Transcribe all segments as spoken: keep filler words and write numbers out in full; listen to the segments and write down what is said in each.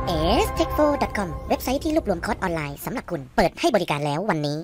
เอส เทค โฟร์ ดอท คอม เว็บไซต์ที่รวบรวมคอร์สออนไลน์สำหรับคุณเปิดให้บริการแล้ววันนี้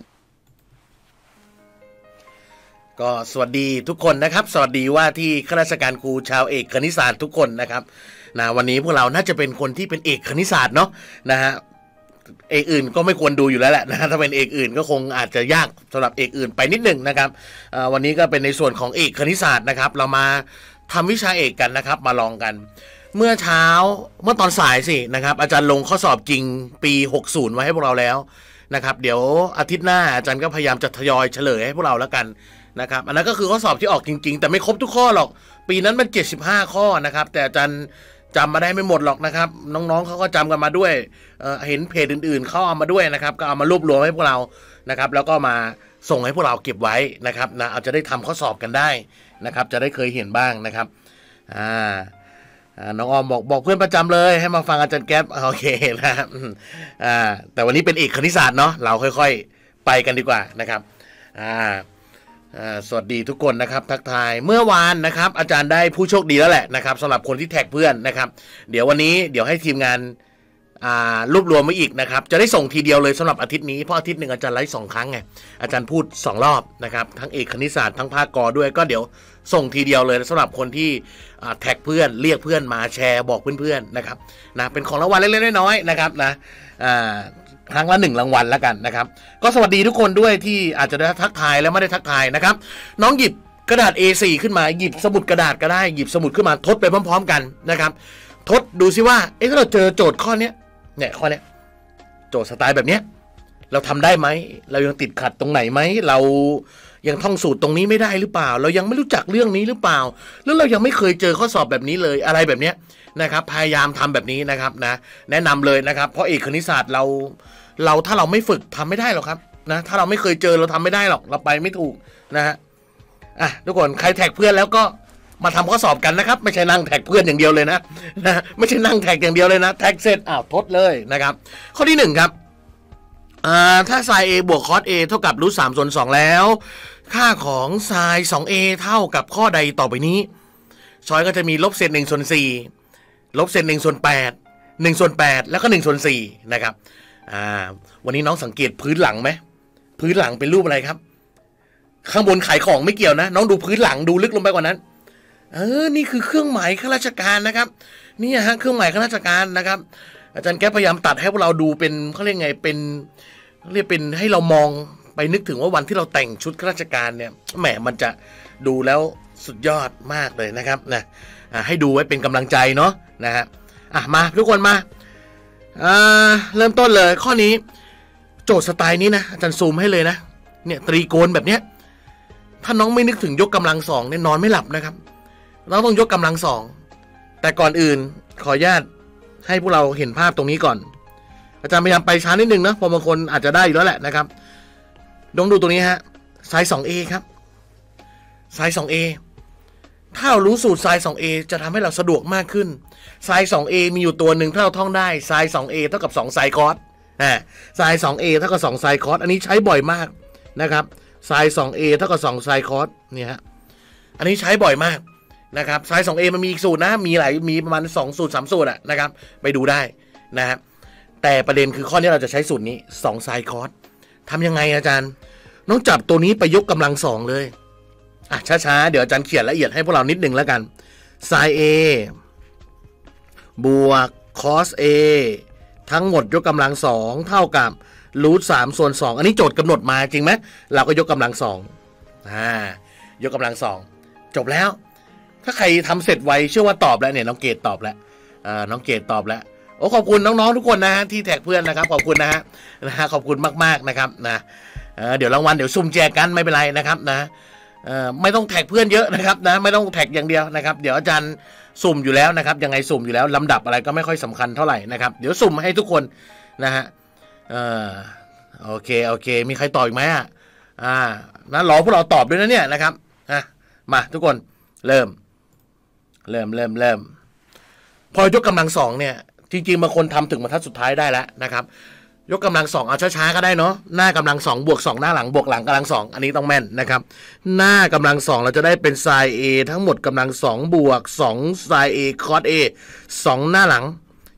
ก็สวัสดีทุกคนนะครับสวัสดีว่าที่ข้าราชการครูชาวเอกคณิตศาสตร์ทุกคนนะครับนะวันนี้พวกเราน่าจะเป็นคนที่เป็นเอกคณิตศาสตร์เนาะนะฮะเอกอื่นก็ไม่ควรดูอยู่แล้วแหละนะถ้าเป็นเอกอื่นก็คงอาจจะยากสำหรับเอกอื่นไปนิดหนึ่งนะครับวันนี้ก็เป็นในส่วนของเอกคณิตศาสตร์นะครับเรามาทำวิชาเอกกันนะครับมาลองกันเมื่อเช้าเมื่อตอนสายสินะครับอาจารย์ลงข้อสอบจริงปีหกสิบไว้ให้พวกเราแล้วนะครับเดี๋ยวอาทิตย์หน้าอาจารย์ก็พยายามจะทยอยเฉลยให้พวกเราแล้วกันนะครับอันนั้นก็คือข้อสอบที่ออกจริงๆแต่ไม่ครบทุกข้อหรอกปีนั้นมันเจ็ดสิบห้าข้อนะครับแต่อาจารย์จำมาได้ไม่หมดหรอกนะครับน้องๆเขาก็จำกันมาด้วย เอ่อ เห็นเพจอื่นๆเขาเอามาด้วยนะครับก็เอามารวบรวมให้พวกเรานะครับแล้วก็มาส่งให้พวกเราเก็บไว้นะครับนะเอาจะได้ทำข้อสอบกันได้นะครับจะได้เคยเห็นบ้างนะครับอ่าน้องออมบอกบอกเพื่อนประจำเลยให้มาฟังอาจารย์แก๊ปโอเคนะครับอ่าแต่วันนี้เป็นเอกคณิตศาสตร์เนาะเราค่อยๆไปกันดีกว่านะครับอ่าสวัสดีทุกคนนะครับทักทายเมื่อวานนะครับอาจารย์ได้ผู้โชคดีแล้วแหละนะครับสำหรับคนที่แท็กเพื่อนนะครับเดี๋ยววันนี้เดี๋ยวให้ทีมงานรวบรวมไว้อีกนะครับจะได้ส่งทีเดียวเลยสำหรับอาทิตย์นี้เพราะอาทิตย์หนึ่งอาจารย์ไลฟ์สองครั้งไงอาจารย์พูดสองรอบนะครับทั้งเอกคณิตศาสตร์ทั้งภาคกอด้วยก็เดี๋ยวส่งทีเดียวเลยสำหรับคนที่แท็กเพื่อนเรียกเพื่อนมาแชร์บอกเพื่อนๆนะครับนะเป็นของรางวัลเล็กๆน้อยๆนะครับนะครั้งละหนึ่งรางวัลแล้วกันนะครับก็สวัสดีทุกคนด้วยที่อาจจะได้ทักทายแล้วไม่ได้ทักทายนะครับน้องหยิบกระดาษ เอ โฟร์ ขึ้นมาหยิบสมุดกระดาษก็ได้หยิบสมุดขึ้นมาทดไปพร้อมๆกันนะครับทดดูซิว่าเอ๊ะถ้าเราเจอโจทย์ข้อนี้เนี่ยข้อนี้โจทย์สไตล์แบบนี้เราทำได้ไหมเรายังติดขัดตรงไหนไหมเรายังท่องสูตรตรงนี้ไม่ได้หรือเปล่าเรายังไม่รู้จักเรื่องนี้หรือเปล่าแล้วเรายังไม่เคยเจอข้อสอบแบบนี้เลยอะไรแบบนี้นะครับพยายามทำแบบนี้นะครับนะแนะนำเลยนะครับเพราะเอกคณิตศาสตร์เราเราถ้าเราไม่ฝึกทำไม่ได้หรอกครับนะถ้าเราไม่เคยเจอเราทำไม่ได้หรอกเราไปไม่ถูกนะฮะอ่ะทุกคนใครแท็กเพื่อนแล้วก็มาทำข้อสอบกันนะครับไม่ใช่นั่งแท็กเพื่อนอย่างเดียวเลยนะนะไม่ใช่นั่งแท็กอย่างเดียวเลยนะแท็กเสร็จอ้าวทดเลยนะครับข้อที่หนึ่งครับอ่าถ้าไซน์ A บวกคอส A เท่ากับรูทสามส่วนสองแล้วค่าของไซน์ สอง เอ เท่ากับข้อใดต่อไปนี้ช้อยก็จะมีลบเศษหนึ่งส่วนสี่ลบเศษหนึ่งส่วนแปดหนึ่งส่วนแปดแล้วก็หนึ่งส่วนสี่นะครับอ่าวันนี้น้องสังเกตพื้นหลังไหมพื้นหลังเป็นรูปอะไรครับข้างบนขายของไม่เกี่ยวนะน้องดูพื้นหลังดูลึกลงไปกว่านั้นเออนี่คือเครื่องหมายข้าราชการนะครับนี่ฮะเครื่องหมายข้าราชการนะครับอาจารย์แก๊ปพยายามตัดให้พวกเราดูเป็นเขาเรียกไงเป็นเรียกเป็นให้เรามองไปนึกถึงว่าวันที่เราแต่งชุดข้าราชการเนี่ยแหมมันจะดูแล้วสุดยอดมากเลยนะครับนะให้ดูไว้เป็นกำลังใจเนาะนะฮะอ่ะมาทุกคนมาอ่าเริ่มต้นเลยข้อนี้โจทย์สไตล์นี้นะอาจารย์ซูมให้เลยนะเนี่ยตรีโกณแบบเนี้ยถ้าน้องไม่นึกถึงยกกำลังสองเนี่ยนอนไม่หลับนะครับเราต้องยกกำลังสองแต่ก่อนอื่นขออนุญาตให้พวกเราเห็นภาพตรงนี้ก่อนอาจารย์พยายามไปช้านิดนึงนะเพราะบางคนอาจจะได้อยู่แล้วแหละนะครับลองดูตรงนี้ฮะไซน์ สอง เอ ครับไซน์ สอง เอ ถ้าเรารู้สูตรไซน์ สอง เอ จะทำให้เราสะดวกมากขึ้นไซน์ สอง เอ มีอยู่ตัวหนึ่งถ้าเราท่องได้ไซน์ สอง เอ เท่ากับสองไซน์คอสอ่าไซน์ สอง เอ เท่ากับสองไซน์คอสอันนี้ใช้บ่อยมากนะครับไซน์ สอง เอ เท่ากับสองไซน์คอสเนี่ยฮะอันนี้ใช้บ่อยมากนะครับไซน์ สอง เอ มันมีอีกสูตรนะมีหลายมีประมาณสองสูตรสามสูตรอะนะครับไปดูได้นะครับแต่ประเด็นคือข้อนี้เราจะใช้สูตรนี้สองไซน์คอสทำยังไงอาจารย์น้องจับตัวนี้ไปยกกำลังสองเลยอ่ะช้าๆเดี๋ยวอาจารย์เขียนละเอียดให้พวกเรานิดนึงแล้วกันไซน์ A บวกคอส A ทั้งหมดยกกำลังสองเท่ากับรูทสามส่วนสองอันนี้โจทย์กำหนดมาจริงไหมเราก็ยกกำลังสองอ่ายกกำลังสองจบแล้วถ้าใครทำเสร็จไวเชื่อว่าตอบแล้วเนี่ยน้องเกดตอบแล้วอ่าน้องเกดตอบแล้วโอ้ขอบคุณน้องๆทุกคนนะฮะที่แท็กเพื่อนนะครับขอบคุณนะฮะนะฮะขอบคุณมากๆนะครับนะเ, เดี๋ยวรางวัลเดี๋ยวซุ่มแจกกันไม่เป็นไรนะครับนะไม่ต้องแท็กเพื่อนเยอะนะครับนะไม่ต้องแท็กอย่างเดียวนะครับเดี๋ยวอาจารย์สุ่มอยู่แล้วนะครับยังไงสุ่มอยู่แล้วลำดับอะไรก็ไม่ค่อยสำคัญเท่าไหร่นะครับเดี๋ยวสุ่มให้ทุกคนนะฮะเออโอเคโอเคมีใครตอบอีกไหมอ่ะอ่านะรอพวกเราตอบด้วยนะเนี่ยนะครับอ่ะมาทุกคนเริ่มเริ่มเริ่มเริ่มพอยกกำลังสองเนี่ยจริงๆบางคนทำถึงบรรทัดสุดท้ายได้แล้วนะครับยกกำลังสองเอาช้าๆก็ได้เนาะหน้ากำลังสองบวกสองหน้าหลังบวกหลังกำลังสองอันนี้ต้องแม่นนะครับหน้ากำลังสองเราจะได้เป็นไซน์ A ทั้งหมดกำลังสองบวกสองไซน์ A คอส A สองหน้าหลังจ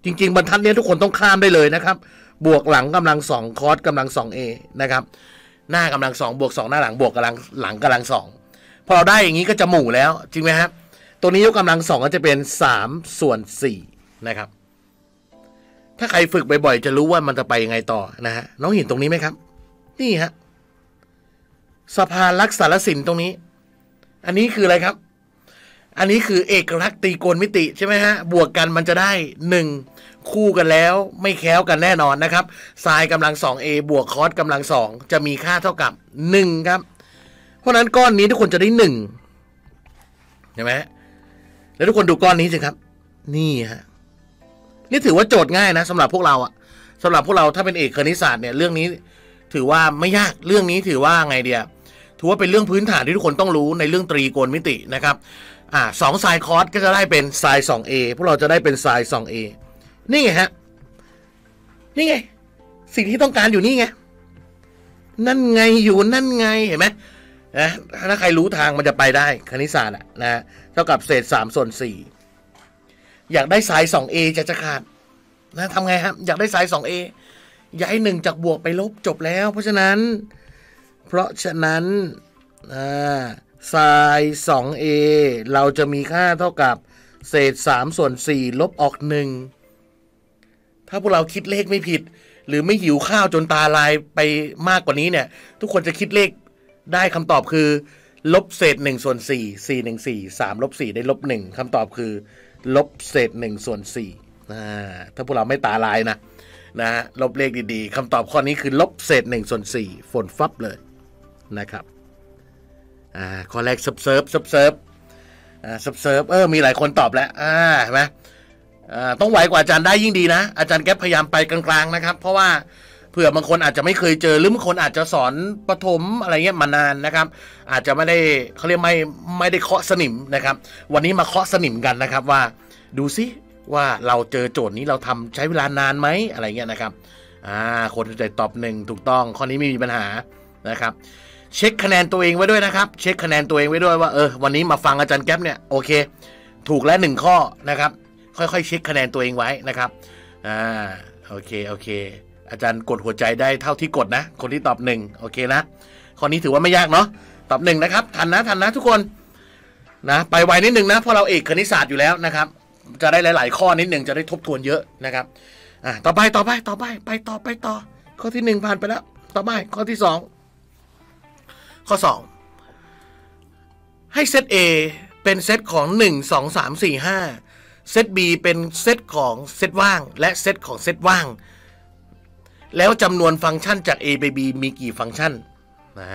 ริงๆบรรทัดนี้ทุกคนต้องข้ามได้เลยนะครับบวกหลังกำลังสองคอสกำลังสอง A นะครับหน้ากำลังสองบวกสองหน้าหลังบวกกำลังหลังกำลังสองพอเราได้อย่างนี้ก็จะหมู่แล้วจริงไหมครับตัวนี้ยกกำลังสองก็จะเป็นสามส่วนสี่นะครับถ้าใครฝึกบ่อยๆจะรู้ว่ามันจะไปยังไงต่อนะฮะน้องเห็นตรงนี้ไหมครับนี่ฮะสะพานลักษณศิลป์ตรงนี้อันนี้คืออะไรครับอันนี้คือเอกลักษณ์ตรีโกณมิติใช่ไหมฮะบวกกันมันจะได้หนึ่งคู่กันแล้วไม่แค้วกันแน่นอนนะครับไซน์กำลัง สอง เอ บวกคอสกำลังสองจะมีค่าเท่ากับหนึ่งครับเพราะนั้นก้อนนี้ทุกคนจะได้หนึ่งใช่ไหมแล้วทุกคนดูก้อนนี้สิครับนี่ฮะนี่ถือว่าโจทย์ง่ายนะสำหรับพวกเราอะสำหรับพวกเราถ้าเป็นเอกคณิตศาสตร์เนี่ยเรื่องนี้ถือว่าไม่ยากเรื่องนี้ถือว่าไงเดียถือว่าเป็นเรื่องพื้นฐานที่ทุกคนต้องรู้ในเรื่องตรีโกณมิตินะครับอ่าสองไซน์คอสก็จะได้เป็นไซน์ สอง เอ พวกเราจะได้เป็นไซน์ สอง เอ นี่ไงฮะนี่ไงสิ่งที่ต้องการอยู่นี่ไงนั่นไงอยู่นั่นไงเห็นไหมนะถ้าใครรู้ทางมันจะไปได้คณิตศาสตร์อะนะเท่ากับเศษสามส่วนสี่อยากได้ไซน์ สอง เอ จะจะขาดนะทำไงครับอยากได้ไซน์ สอง เอ ย้ายหนึ่งจากบวกไปลบจบแล้วเพราะฉะนั้นเพราะฉะนั้นไซน์ สอง เอ เราจะมีค่าเท่ากับเศษสามส่วนสี่ลบออกหนึ่งถ้าพวกเราคิดเลขไม่ผิดหรือไม่หิวข้าวจนตาลายไปมากกว่านี้เนี่ยทุกคนจะคิดเลขได้คำตอบคือลบเศษหนึ่งส่วนสี่ สี่หนึ่งสี่ สามลบสี่ได้ลบหนึ่งคำตอบคือลบเศษหนึ่งส่วนสี่ถ้าพวกเราไม่ตาลายนะนะลบเลขดีๆคำตอบข้อนี้คือลบเศษหนึ่งส่วนสี่ฝนฟับเลยนะครับอ่าข้อแรกซับเซิร์ฟซับเซิร์ฟอ่าซับเซิร์ฟเออมีหลายคนตอบแล้วอ่าเห็นไหมอ่าต้องไวกว่าอาจารย์ได้ยิ่งดีนะอาจารย์แก๊ปพยายามไปกลางๆนะครับเพราะว่าเผื่อบางคนอาจจะไม่เคยเจอหรือบางคนอาจจะสอนประถมอะไรเงี้ยมานานนะครับอาจจะไม่ได้เขาเรียกไม่ไม่ได้เคาะสนิมนะครับวันนี้มาเคาะสนิมกันนะครับว่าดูซิว่าเราเจอโจทย์นี้เราทำใช้เวลานานไหมอะไรเงี้ยนะครับอ่าคนใจตอบหนึ่งถูกต้องข้อนี้ไม่มีปัญหานะครับเช็คคะแนนตัวเองไว้ด้วยนะครับเช็คคะแนนตัวเองไว้ด้วยว่าเออวันนี้มาฟังอาจารย์แก๊ปเนี่ยโอเคถูกแล้วหนึ่งข้อนะครับค่อยๆเช็คคะแนนตัวเองไว้นะครับอ่าโอเคโอเคอาจารย์กดหัวใจได้เท่าที่กดนะคนที่ตอบหนึ่งโอเคนะข้อนี้ถือว่าไม่ยากเนาะตอบหนึ่งนะครับทันนะทันนะทุกคนนะไปไวนิดนึงนะเพราะเราเอกคณิตศาสตร์อยู่แล้วนะครับจะได้หลายๆข้อนิดหนึ่งจะได้ทบทวนเยอะนะครับอ่าต่อไปต่อไปต่อไปไปต่อไปต่อข้อที่หนึ่งผ่านไปแล้วต่อไปข้อที่สองข้อสองให้เซต A เป็นเซตของหนึ่ง สอง สาม สี่ ห้าเซต B เป็นเซตของเซตว่างและเซตของเซตว่างแล้วจำนวนฟังก์ชันจาก A ไป B มีกี่ฟังก์ชันอ่า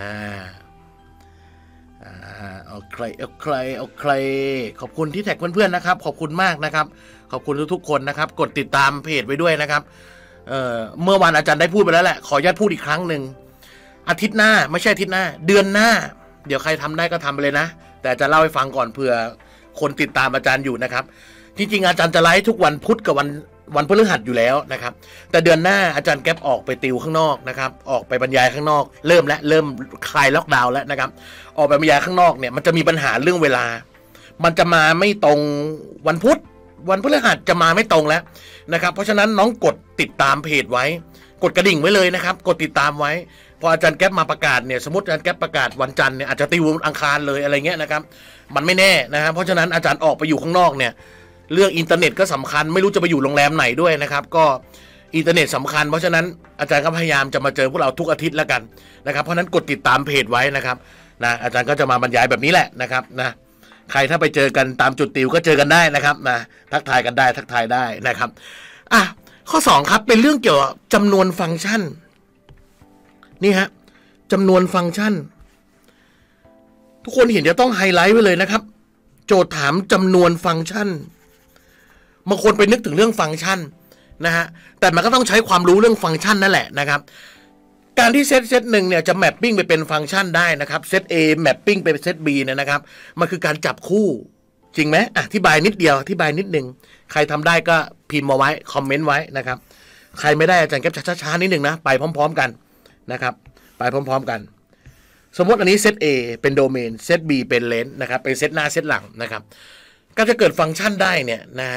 เอาใครเอาใครเอาใครขอบคุณที่แท็กเพื่อนๆนะครับขอบคุณมากนะครับขอบคุณทุกๆคนนะครับกดติดตามเพจไว้ด้วยนะครับ เอ่อเมื่อวานอาจารย์ได้พูดไปแล้วแหละขออนุญาตพูดอีกครั้งหนึ่งอาทิตย์หน้าไม่ใช่อาทิตย์หน้าเดือนหน้าเดี๋ยวใครทำได้ก็ทำไปเลยนะแต่จะเล่าให้ฟังก่อนเผื่อคนติดตามอาจารย์อยู่นะครับจริงๆอาจารย์จะไลฟ์ทุกวันพุธกับวันวันพฤหัสอยู่แล้วนะครับแต่เดือนหน้าอาจารย์แก๊ปออกไปติวข้างนอกนะครับออกไปบรรยายข้างนอกเริ่มและเริ่มคลายล็อกดาวน์แล้วนะครับออกไปบรรยายข้างนอกเนี่ยมันจะมีปัญหาเรื่องเวลามันจะมาไม่ตรงวันพุธวันพฤหัสจะมาไม่ตรงแล้วนะครับเพราะฉะนั้นน้องกดติดตามเพจไว้กดกระดิ่งไว้เลยนะครับกดติดตามไว้พออาจารย์แก๊ปมาประกาศเนี่ยสมมติอาจารย์แก๊ปประกาศวันจันทร์เนี่ยอาจจะติววันอังคารเลยอะไรเงี้ยนะครับมันไม่แน่นะครับเพราะฉะนั้นอาจารย์ออกไปอยู่ข้างนอกเนี่ยเรื่องอินเทอร์เน็ตก็สำคัญไม่รู้จะไปอยู่โรงแรมไหนด้วยนะครับก็อินเทอร์เน็ตสำคัญเพราะฉะนั้นอาจารย์ก็พยายามจะมาเจอพวกเราทุกอาทิตย์แล้วกันนะครับเพราะฉะนั้นกดติดตามเพจไว้นะครับนะอาจารย์ก็จะมาบรรยายแบบนี้แหละนะครับนะใครถ้าไปเจอกันตามจุดติวก็เจอกันได้นะครับนะทักทายกันได้ทักทายได้นะครับอ่ะข้อสองครับเป็นเรื่องเกี่ยวกับจำนวนฟังก์ชันนี่ฮะจำนวนฟังก์ชันทุกคนเห็นจะต้องไฮไลท์ไว้เลยนะครับโจทย์ถามจำนวนฟังก์ชันบางคนไปนึกถึงเรื่องฟังก์ชันนะฮะแต่มันก็ต้องใช้ความรู้เรื่องฟังก์ชันนั่นแหละนะครับการที่เซตเซตหนึ่งเนี่ยจะแมปปิ้งไปเป็นฟังก์ชันได้นะครับเซต A แมปปิ้งไปเป็นเซต B เนี่ยนะครับมันคือการจับคู่จริงไหมอธิบายนิดเดียวอธิบายนิดนึงใครทำได้ก็พิมพ์มาไว้คอมเมนต์ไว้นะครับใครไม่ได้อาจารย์แก๊ปช้าๆนิดนึงนะไปพร้อมๆกันนะครับไปพร้อมๆกันสมมติอันนี้เซต A เป็นโดเมนเซต B เป็นเลนส์นะครับเป็นเซตหน้าเซตหลังนะครับก็จะเกิดฟังก์ชันได้เนี่ยนะฮะ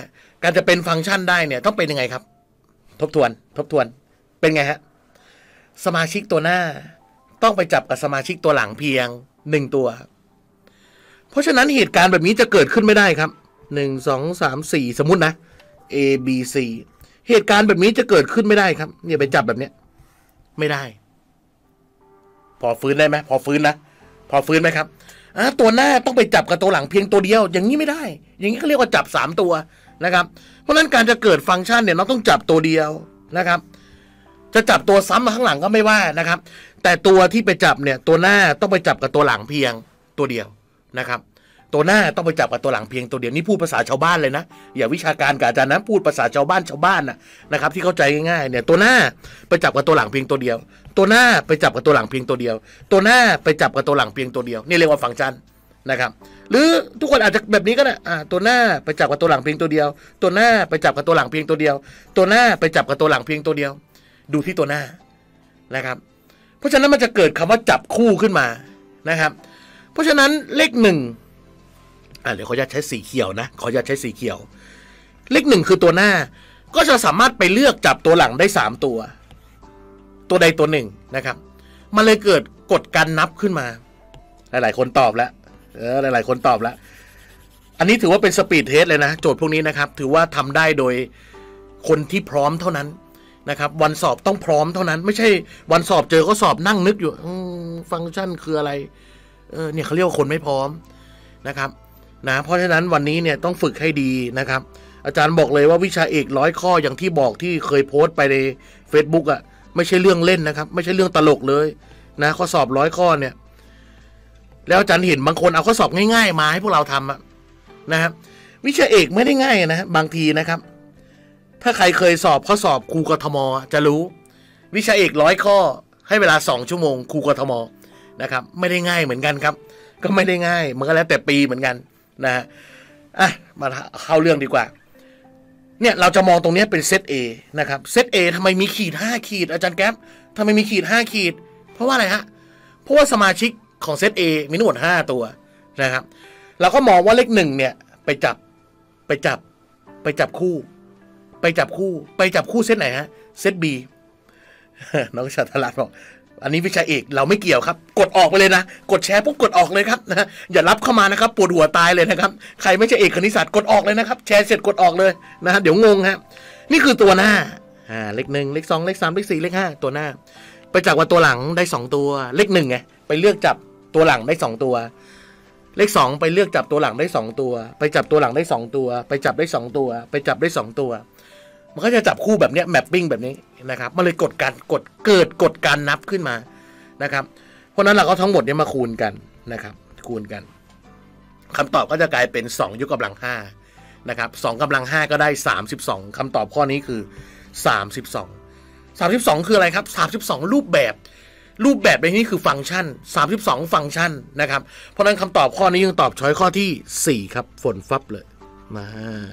การจะเป็นฟังก์ชันได้เนี่ยต้องเป็นยังไงครับทบทวนทบทวนเป็นไงฮะสมาชิกตัวหน้าต้องไปจับกับสมาชิกตัวหลังเพียงหนึ่งตัวเพราะฉะนั้นเหตุการณ์แบบนี้จะเกิดขึ้นไม่ได้ครับหนึ่งสองสามสี่สมมุตินะ A B C เหตุการณ์แบบนี้จะเกิดขึ้นไม่ได้ครับเนี่ยไปจับแบบเนี้ยไม่ได้พอฟื้นได้ไหมพอฟื้นนะพอฟื้นไหมครับอ่ะตัวหน้าต้องไปจับกับตัวหลังเพียงตัวเดียวอย่างนี้ไม่ได้อย่างนี้เขาเรียกว่าจับสามตัวนะครับเพราะฉะนั้นการจะเกิดฟังก์ชันเนี่ยเราต้องจับตัวเดียวนะครับจะจับตัวซ้ำมาข้างหลังก็ไม่ว่านะครับแต่ตัวที่ไปจับเนี่ยตัวหน้าต้องไปจับกับตัวหลังเพียงตัวเดียวนะครับตัวหน้าต้องไปจับกับตัวหลังเพียงตัวเดียวนี่พูดภาษาชาวบ้านเลยนะอย่าวิชาการกับอาจารย์นะพูดภาษาชาวบ้านชาวบ้านนะนะครับที่เข้าใจง่ายๆเนี่ยตัวหน้าไปจับกับตัวหลังเพียงตัวเดียวตัวหน้าไปจับกับตัวหลังเพียงตัวเดียวตัวหน้าไปจับกับตัวหลังเพียงตัวเดียวนี่เรียกว่าฟังก์ชันนะครับหรือทุกคนอาจจะแบบนี้ก็ได้อ่าตัวหน้าไปจับกับตัวหลังเพียงตัวเดียวตัวหน้าไปจับกับตัวหลังเพียงตัวเดียวตัวหน้าไปจับกับตัวหลังเพียงตัวเดียวดูที่ตัวหน้านะครับเพราะฉะนั้นมันจะเกิดคำว่าจับคู่ขึ้นมานะครับเพราะฉะนั้นเลขหนึ่งอ่าเดี๋ยวขออนุญาตใช้สีเขียวนะขออนุญาตใช้สีเขียวเลขหนึ่งคือตัวหน้าก็จะสามารถไปเลือกจับตัวหลังได้สามตัวตัวใดตัวหนึ่งนะครับมันเลยเกิดกฎการนับขึ้นมาหลายๆคนตอบแล้วเออหลายๆคนตอบแล้วอันนี้ถือว่าเป็นสปีดเทสเลยนะโจทย์พวกนี้นะครับถือว่าทำได้โดยคนที่พร้อมเท่านั้นนะครับวันสอบต้องพร้อมเท่านั้นไม่ใช่วันสอบเจอก็สอบนั่งนึกอยู่ฟังก์ชันคืออะไรเออเนี่ยเขาเรียกว่าคนไม่พร้อมนะครับนะเพราะฉะนั้นวันนี้เนี่ยต้องฝึกให้ดีนะครับอาจารย์บอกเลยว่าวิชาเอกร้อยข้ออย่างที่บอกที่เคยโพสต์ไปใน Facebook อ่ะไม่ใช่เรื่องเล่นนะครับไม่ใช่เรื่องตลกเลยนะข้อสอบร้อยข้อเนี่ยแล้วอาจารย์เห็นบางคนเอาข้อสอบง่ายๆมาให้พวกเราทำอะนะครับวิชาเอกไม่ได้ง่ายนะบางทีนะครับถ้าใครเคยสอบข้อสอบครูกทมจะรู้วิชาเอกร้อยข้อให้เวลาสองชั่วโมงครูกทมนะครับไม่ได้ง่ายเหมือนกันครับก็ไม่ได้ง่ายมันก็แล้วแต่ปีเหมือนกันนะฮะอ่ะมาเข้าเรื่องดีกว่าเนี่ยเราจะมองตรงนี้เป็นเซต A นะครับเซต A ทำไมมีขีดห้าขีดอาจารย์แก๊ปทำไมมีขีดห้าขีดเพราะว่าอะไรฮะเพราะว่าสมาชิกของเซต A มีทั้งหมดห้าตัวนะครับเราก็มองว่าเลขหนึ่งเนี่ยไปจับไปจับไปจับคู่ไปจับคู่ไปจับคู่เซตไหนฮะเซต B น้องชาตลาดบอกอันนี้วิชาเอกเราไม่เกี่ยวครับกดออกไปเลยนะกดแชร์ปุ๊บกดออกเลยครับนะอย่ารับเข้ามานะครับปวดหัวตายเลยนะครับใครไม่ใช่เอกคณิตศาสตร์กดออกเลยนะครับแชร์เสร็จกดออกเลยนะฮะเดี๋ยวงงฮะนี่คือตัวหน้าอ่าเลขหนึ่งเลขสองเลขสามเลขสี่เลขห้าตัวหน้าไปจับว่าตัวหลังได้สองตัวเลขหนึ่งไงไปเลือกจับตัวหลังได้สองตัวเลขสองไปเลือกจับตัวหลังได้สองตัวไปจับตัวหลังได้สองตัวไปจับได้สองตัวไปจับได้สองตัวมันก็จะจับคู่แบบนี้แมปปิ้งแบบนี้นะครับมันเลยกดการกดเกิดกดการนับขึ้นมานะครับเพราะนั้นเราก็ทั้งหมดนี้มาคูณกันนะครับคูณกันคำตอบก็จะกลายเป็นสองยกกำลังห้านะครับสองกำลังห้าก็ได้สามสิบสองคำตอบข้อนี้คือสามสิบสอง สามสิบสองคืออะไรครับสามสิบสองรูปแบบรูปแบบในนี้คือฟังก์ชันสามสิบสองฟังก์ชันนะครับเพราะนั้นคำตอบข้อนี้ยังตอบช้อยข้อที่สี่ครับฝนฟับเลยมา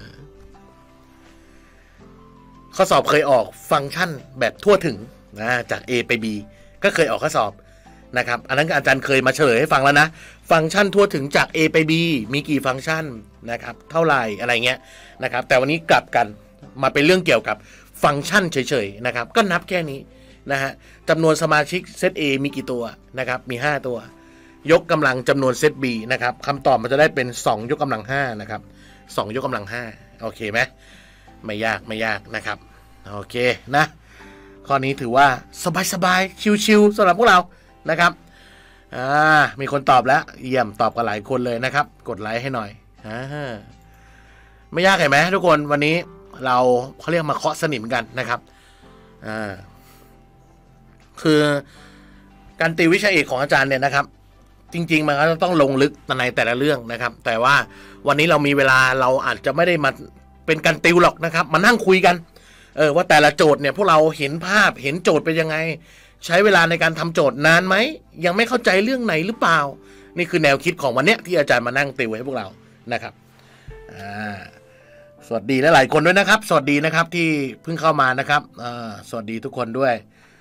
ข้อสอบเคยออกฟังก์ชันแบบทั่วถึงนะจาก A ไป B ก็เคยออกข้อสอบนะครับอันนั้นอาจารย์เคยมาเฉลยให้ฟังแล้วนะฟังก์ชันทั่วถึงจาก A ไป B มีกี่ฟังก์ชันนะครับเท่าไหร่อะไรเงี้ยนะครับแต่วันนี้กลับกันมาเป็นเรื่องเกี่ยวกับฟังก์ชันเฉยๆนะครับก็นับแค่นี้นะฮะจำนวนสมาชิกเซต A มีกี่ตัวนะครับมีห้าตัวยกกำลังจำนวนเซต B นะครับคำตอบมันจะได้เป็นสองยกกำลังห้านะครับสองยกกำลังห้าโอเคไหมไม่ยากไม่ยากนะครับโอเคนะข้อนี้ถือว่าสบายๆชิวๆสำหรับพวกเรานะครับอ่ามีคนตอบแล้วเยี่ยมตอบกันหลายคนเลยนะครับกดไลค์ให้หน่อยอ่าไม่ยากเห็นไหมทุกคนวันนี้เราเขาเรียกมาเคาะสนิมกันนะครับอ่าคือการติววิชาเอกของอาจารย์เนี่ยนะครับจริงๆมันก็ต้องลงลึกในแต่ละเรื่องนะครับแต่ว่าวันนี้เรามีเวลาเราอาจจะไม่ได้มาเป็นการติวหรอกนะครับมานั่งคุยกันเออว่าแต่ละโจทย์เนี่ยพวกเราเห็นภาพเห็นโจทย์เป็นยังไงใช้เวลาในการทำโจทย์นานไหมยังไม่เข้าใจเรื่องไหนหรือเปล่านี่คือแนวคิดของวันเนี้ยที่อาจารย์มานั่งติวให้พวกเรานะครับอ่าสวัสดีและหลายคนด้วยนะครับสวัสดีนะครับที่เพิ่งเข้ามานะครับอ่าสวัสดีทุกคนด้วย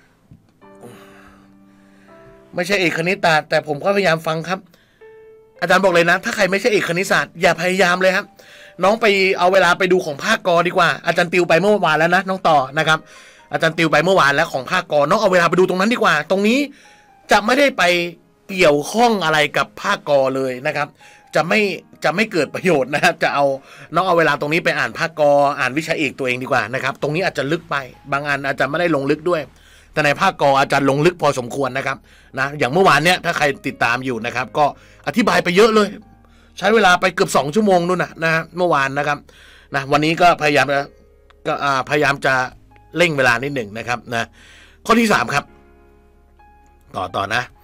ไม่ใช่เอกคณิตศาสตร์แต่ผมก็พยายามฟังครับอาจารย์บอกเลยนะถ้าใครไม่ใช่เอกคณิตศาสตร์อย่าพยายามเลยครับน้องไปเอาเวลาไปดูของภาคกอดีกว่าอาจารย์ติวไปเมื่อวานแล้วนะน้องต่อนะครับอาจารย์ติวไปเมื่อวานแล้วของภาคกอน้องเอาเวลาไปดูตรงนั้นดีกว่าตรงนี้จะไม่ได้ไปเกี่ยวข้องอะไรกับภาคกอเลยนะครับจะไม่จะไม่เกิดประโยชน์นะครับจะเอาน้องเอาเวลาตรงนี้ไปอ่านภาคกออ่านวิชาเอกตัวเองดีกว่านะครับตรงนี้อาจจะลึกไปบางอันอาจจะไม่ได้ลงลึกด้วยแต่ในภาคกออาจารย์ลงลึกพอสมควรนะครับนะอย่างเมื่อวานเนี้ยถ้าใครติดตามอยู่นะครับก็อธิบายไปเยอะเลยใช้เวลาไปเกือบสองชั่วโมงนู่นนะนะฮะเมื่อวานนะครับนะวันนี้ก็พยายามจะก็พยายามจะเร่งเวลานิดหนึ่งนะครับนะข้อที่สามครับต่อต่อนะ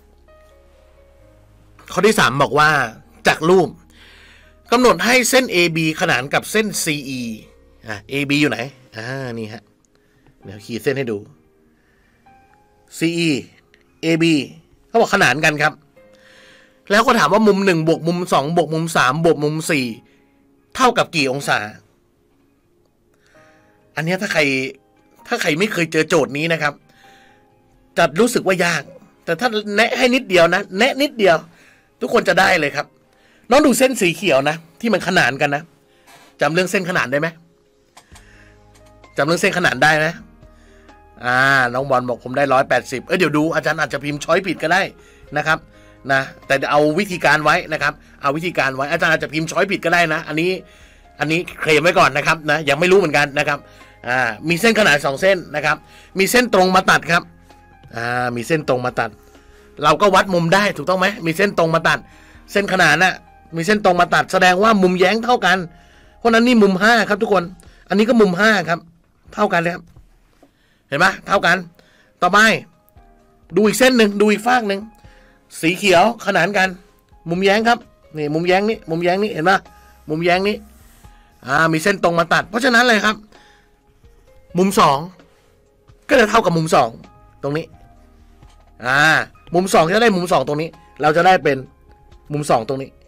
ข้อที่สามบอกว่าจากรูปกำหนดให้เส้น เอ บี ขนานกับเส้น ซี อี อ่ะ เอ บี อยู่ไหนอ่านี่ฮะเดี๋ยวขีดเส้นให้ดู ซี อี เอ บี เขาบอกขนานกันครับแล้วก็ถามว่ามุมหนึ่งบวกมุมสองบวกมุมสามบวกมุมสี่เท่ากับกี่องศาอันนี้ถ้าใครถ้าใครไม่เคยเจอโจทย์นี้นะครับจะรู้สึกว่ายากแต่ถ้าแนะให้นิดเดียวนะแนะนิดเดียวทุกคนจะได้เลยครับน้องดูเส้นสีเขียวนะที่มันขนานกันนะจำเรื่องเส้นขนานได้ไหมจำเรื่องเส้นขนานได้นะอ่าน้องบอลบอกผมได้ร้อยแปดสิบเอ้ยเดี๋ยวดูอาจารย์อาจจะพิมพ์ช้อยผิดก็ได้นะครับนะแต่เอาวิธีการไว้นะครับเอาวิธีการไว้อาจารย์อาจจะพิมพ์ช้อยผิดก็ได้นะอันนี้อันนี้เคลมไว้ก่อนนะครับนะยังไม่รู้เหมือนกันนะครับอ่ามีเส้นขนานสองเส้นนะครับมีเส้นตรงมาตัดครับอ่ามีเส้นตรงมาตัดเราก็วัดมุมได้ถูกต้องไหมมีเส้นตรงมาตัดเส้นขนานน่ะมีเส้นตรงมาตัดแสดงว่ามุมแย้งเท่ากันเพราะนั้นนี่มุมห้าครับทุกคนอันนี้ก็มุมห้าครับเท่ากันเลยครับเห็นไหมเท่ากันต่อไปดูอีกเส้นหนึ่งดูอีกฟากหนึ่งสีเขียวขนานกันมุมแย้งครับนี่มุมแย้งนี้มุมแย้งนี้เห็นไหมมุมแย้งนี้อ่ามีเส้นตรงมาตัดเพราะฉะนั้นเลยครับมุมสองก็จะเท่ากับมุมสองตรงนี้อ่ามุมสองจะได้มุมสองตรงนี้เราจะได้เป็นมุมสองตรงนี้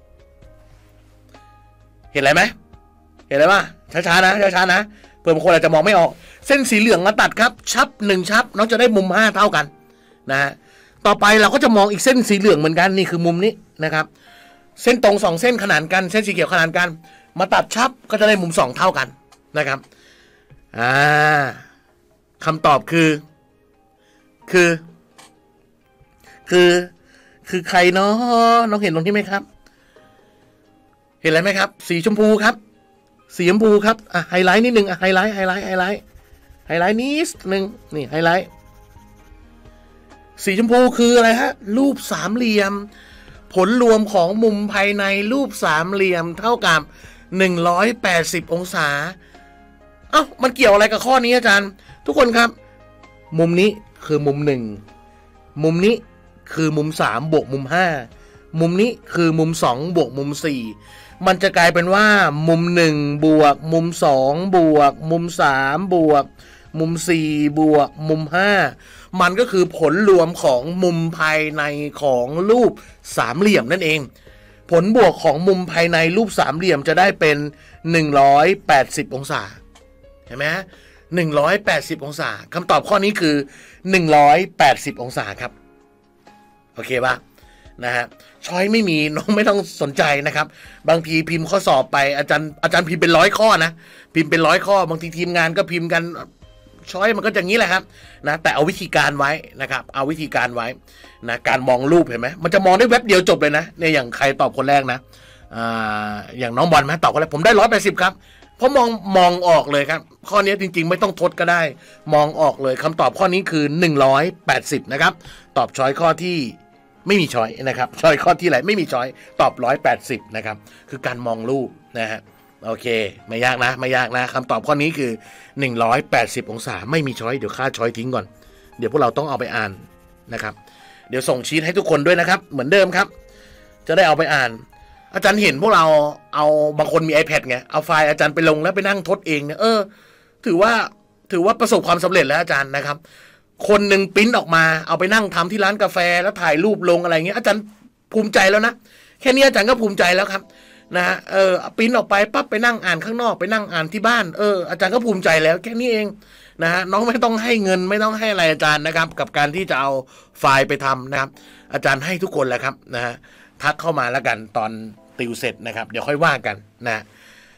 เห็นอะไรไหมเห็นอะไรป่ะช้าๆนะช้าๆนะเผื่อบางคนอาจจะมองไม่ออกเส้นสีเหลืองมาตัดครับชับหนึ่งชับน้องจะได้มุมห้าเท่ากันนะฮะต่อไปเราก็จะมองอีกเส้นสีเหลืองเหมือนกันนี่คือมุมนี้นะครับเส้นตรงสองเส้นขนานกันเส้นสีเขียวขนานกันมาตัดชับก็จะได้มุมสองเท่ากันนะครับอ่าคำตอบคือคือคือคือใครเนาะน้องเห็นตรงนี้ไหมครับเห็นอะไรไหมครับสีชมพูครับสีชมพูครับอ่ะไฮไลท์นิดนึงอ่ะไฮไลท์ไฮไลท์ไฮไลท์ไฮไลท์นิดนึงนี่ไฮไลท์สีชมพูคืออะไรฮะรูปสามเหลี่ยมผลรวมของมุมภายในรูปสามเหลี่ยมเท่ากับหนึ่งร้อยแปดสิบองศาเอ้ามันเกี่ยวอะไรกับข้อนี้อาจารย์ทุกคนครับมุมนี้คือมุมหนึ่งมุมนี้คือมุมสามบวกมุมห้ามุมนี้คือมุมสองบวกมุมสี่มันจะกลายเป็นว่ามุมหนึ่งบวกมุมสองบวกมุมสามบวกมุมสี่บวกมุมห้ามันก็คือผลรวมของมุมภายในของรูปสามเหลี่ยมนั่นเองผลบวกของมุมภายในรูปสามเหลี่ยมจะได้เป็นหนึ่งร้อยแปดสิบองศาเห็นไหมหนึ่งร้อยแปดสิบองศาคำตอบข้อนี้คือหนึ่งร้อยแปดสิบองศาครับโอเคป่ะนะฮะช้อยไม่มีน้องไม่ต้องสนใจนะครับบางทีพิมพ์ข้อสอบไปอาจารย์อาจารย์พิมพ์เป็นร้อยข้อนะพิมพ์เป็นร้อยข้อบางทีทีมงานก็พิมพ์กันช้อยมันก็อย่างนี้แหละครับนะแต่เอาวิธีการไว้นะครับเอาวิธีการไว้นะการมองรูปเห็นไหมมันจะมองได้แวบเดียวจบเลยนะเนี่ยอย่างใครตอบคนแรกนะอ่าอย่างน้องบอลไหมตอบคนแรกผมได้ร้อยแปดสิบครับเพราะมองมองออกเลยครับข้อนี้จริงๆไม่ต้องทดก็ได้มองออกเลยคำตอบข้อนี้คือหนึ่งร้อยแปดสิบนะครับตอบช้อยข้อที่ไม่มีช้อยนะครับช้อยข้อที่ไหนไม่มีช้อยตอบร้อยแปดสิบนะครับคือการมองรูปนะฮะโอเคไม่ยากนะไม่ยากนะคำตอบข้อนี้คือหนึ่งร้อยแปดสิบองศาไม่มีช้อยเดี๋ยวค่าช้อยทิ้งก่อนเดี๋ยวพวกเราต้องเอาไปอ่านนะครับเดี๋ยวส่งชีทให้ทุกคนด้วยนะครับเหมือนเดิมครับจะได้เอาไปอ่านอาจารย์เห็นพวกเราเอาบางคนมี iPad ไงเอาไฟล์อาจารย์ไปลงแล้วไปนั่งทดเองเนี่ยเออถือว่าถือว่าประสบความสำเร็จแล้วอาจารย์นะครับคนหนึ่งปริ้นออกมาเอาไปนั่งทำที่ร้านกาแฟแล้วถ่ายรูปลงอะไรเงี้ยอาจารย์ภูมิใจแล้วนะแค่นี้อาจารย์ก็ภูมิใจแล้วครับนะฮะเออปริ้นออกไปปั๊บไปนั่งอ่านข้างนอกไปนั่งอ่านที่บ้านเอออาจารย์ก็ภูมิใจแล้วแค่นี้เองนะฮะน้องไม่ต้องให้เงินไม่ต้องให้อะไรอาจารย์นะครับกับการที่จะเอาไฟล์ไปทำนะครับอาจารย์ให้ทุกคนแหละครับนะฮะทักเข้ามาแล้วกันตอนติวเสร็จนะครับเดี๋ยวค่อยว่ากันนะ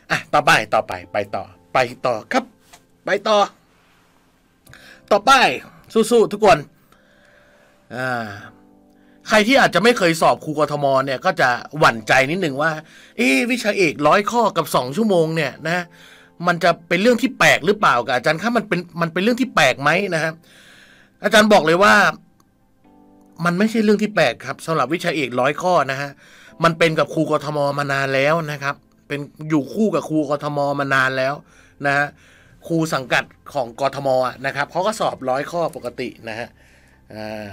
อ่ะต่อไปต่อไปไปต่อไปต่อครับไปต่อต่อไปสู้ๆทุกคนอ่าใครที่อาจจะไม่เคยสอบครูกทมเนี่ยก็จะหวั่นใจนิดหนึ่งว่าเอ๊ะวิชาเอกร้อยข้อกับสองชั่วโมงเนี่ยนะมันจะเป็นเรื่องที่แปลกหรือเปล่ากับอาจารย์ครับมันเป็นมันเป็นเรื่องที่แปลกไหมนะครับอาจารย์บอกเลยว่ามันไม่ใช่เรื่องที่แปลกครับสำหรับวิชาเอกร้อยข้อนะฮะมันเป็นกับครูกทมมานานแล้วนะครับเป็นอยู่คู่กับครูกทมมานานแล้วนะฮะครูสังกัดของกทมนะครับเขาก็สอบร้อยข้อปกตินะฮะอ่า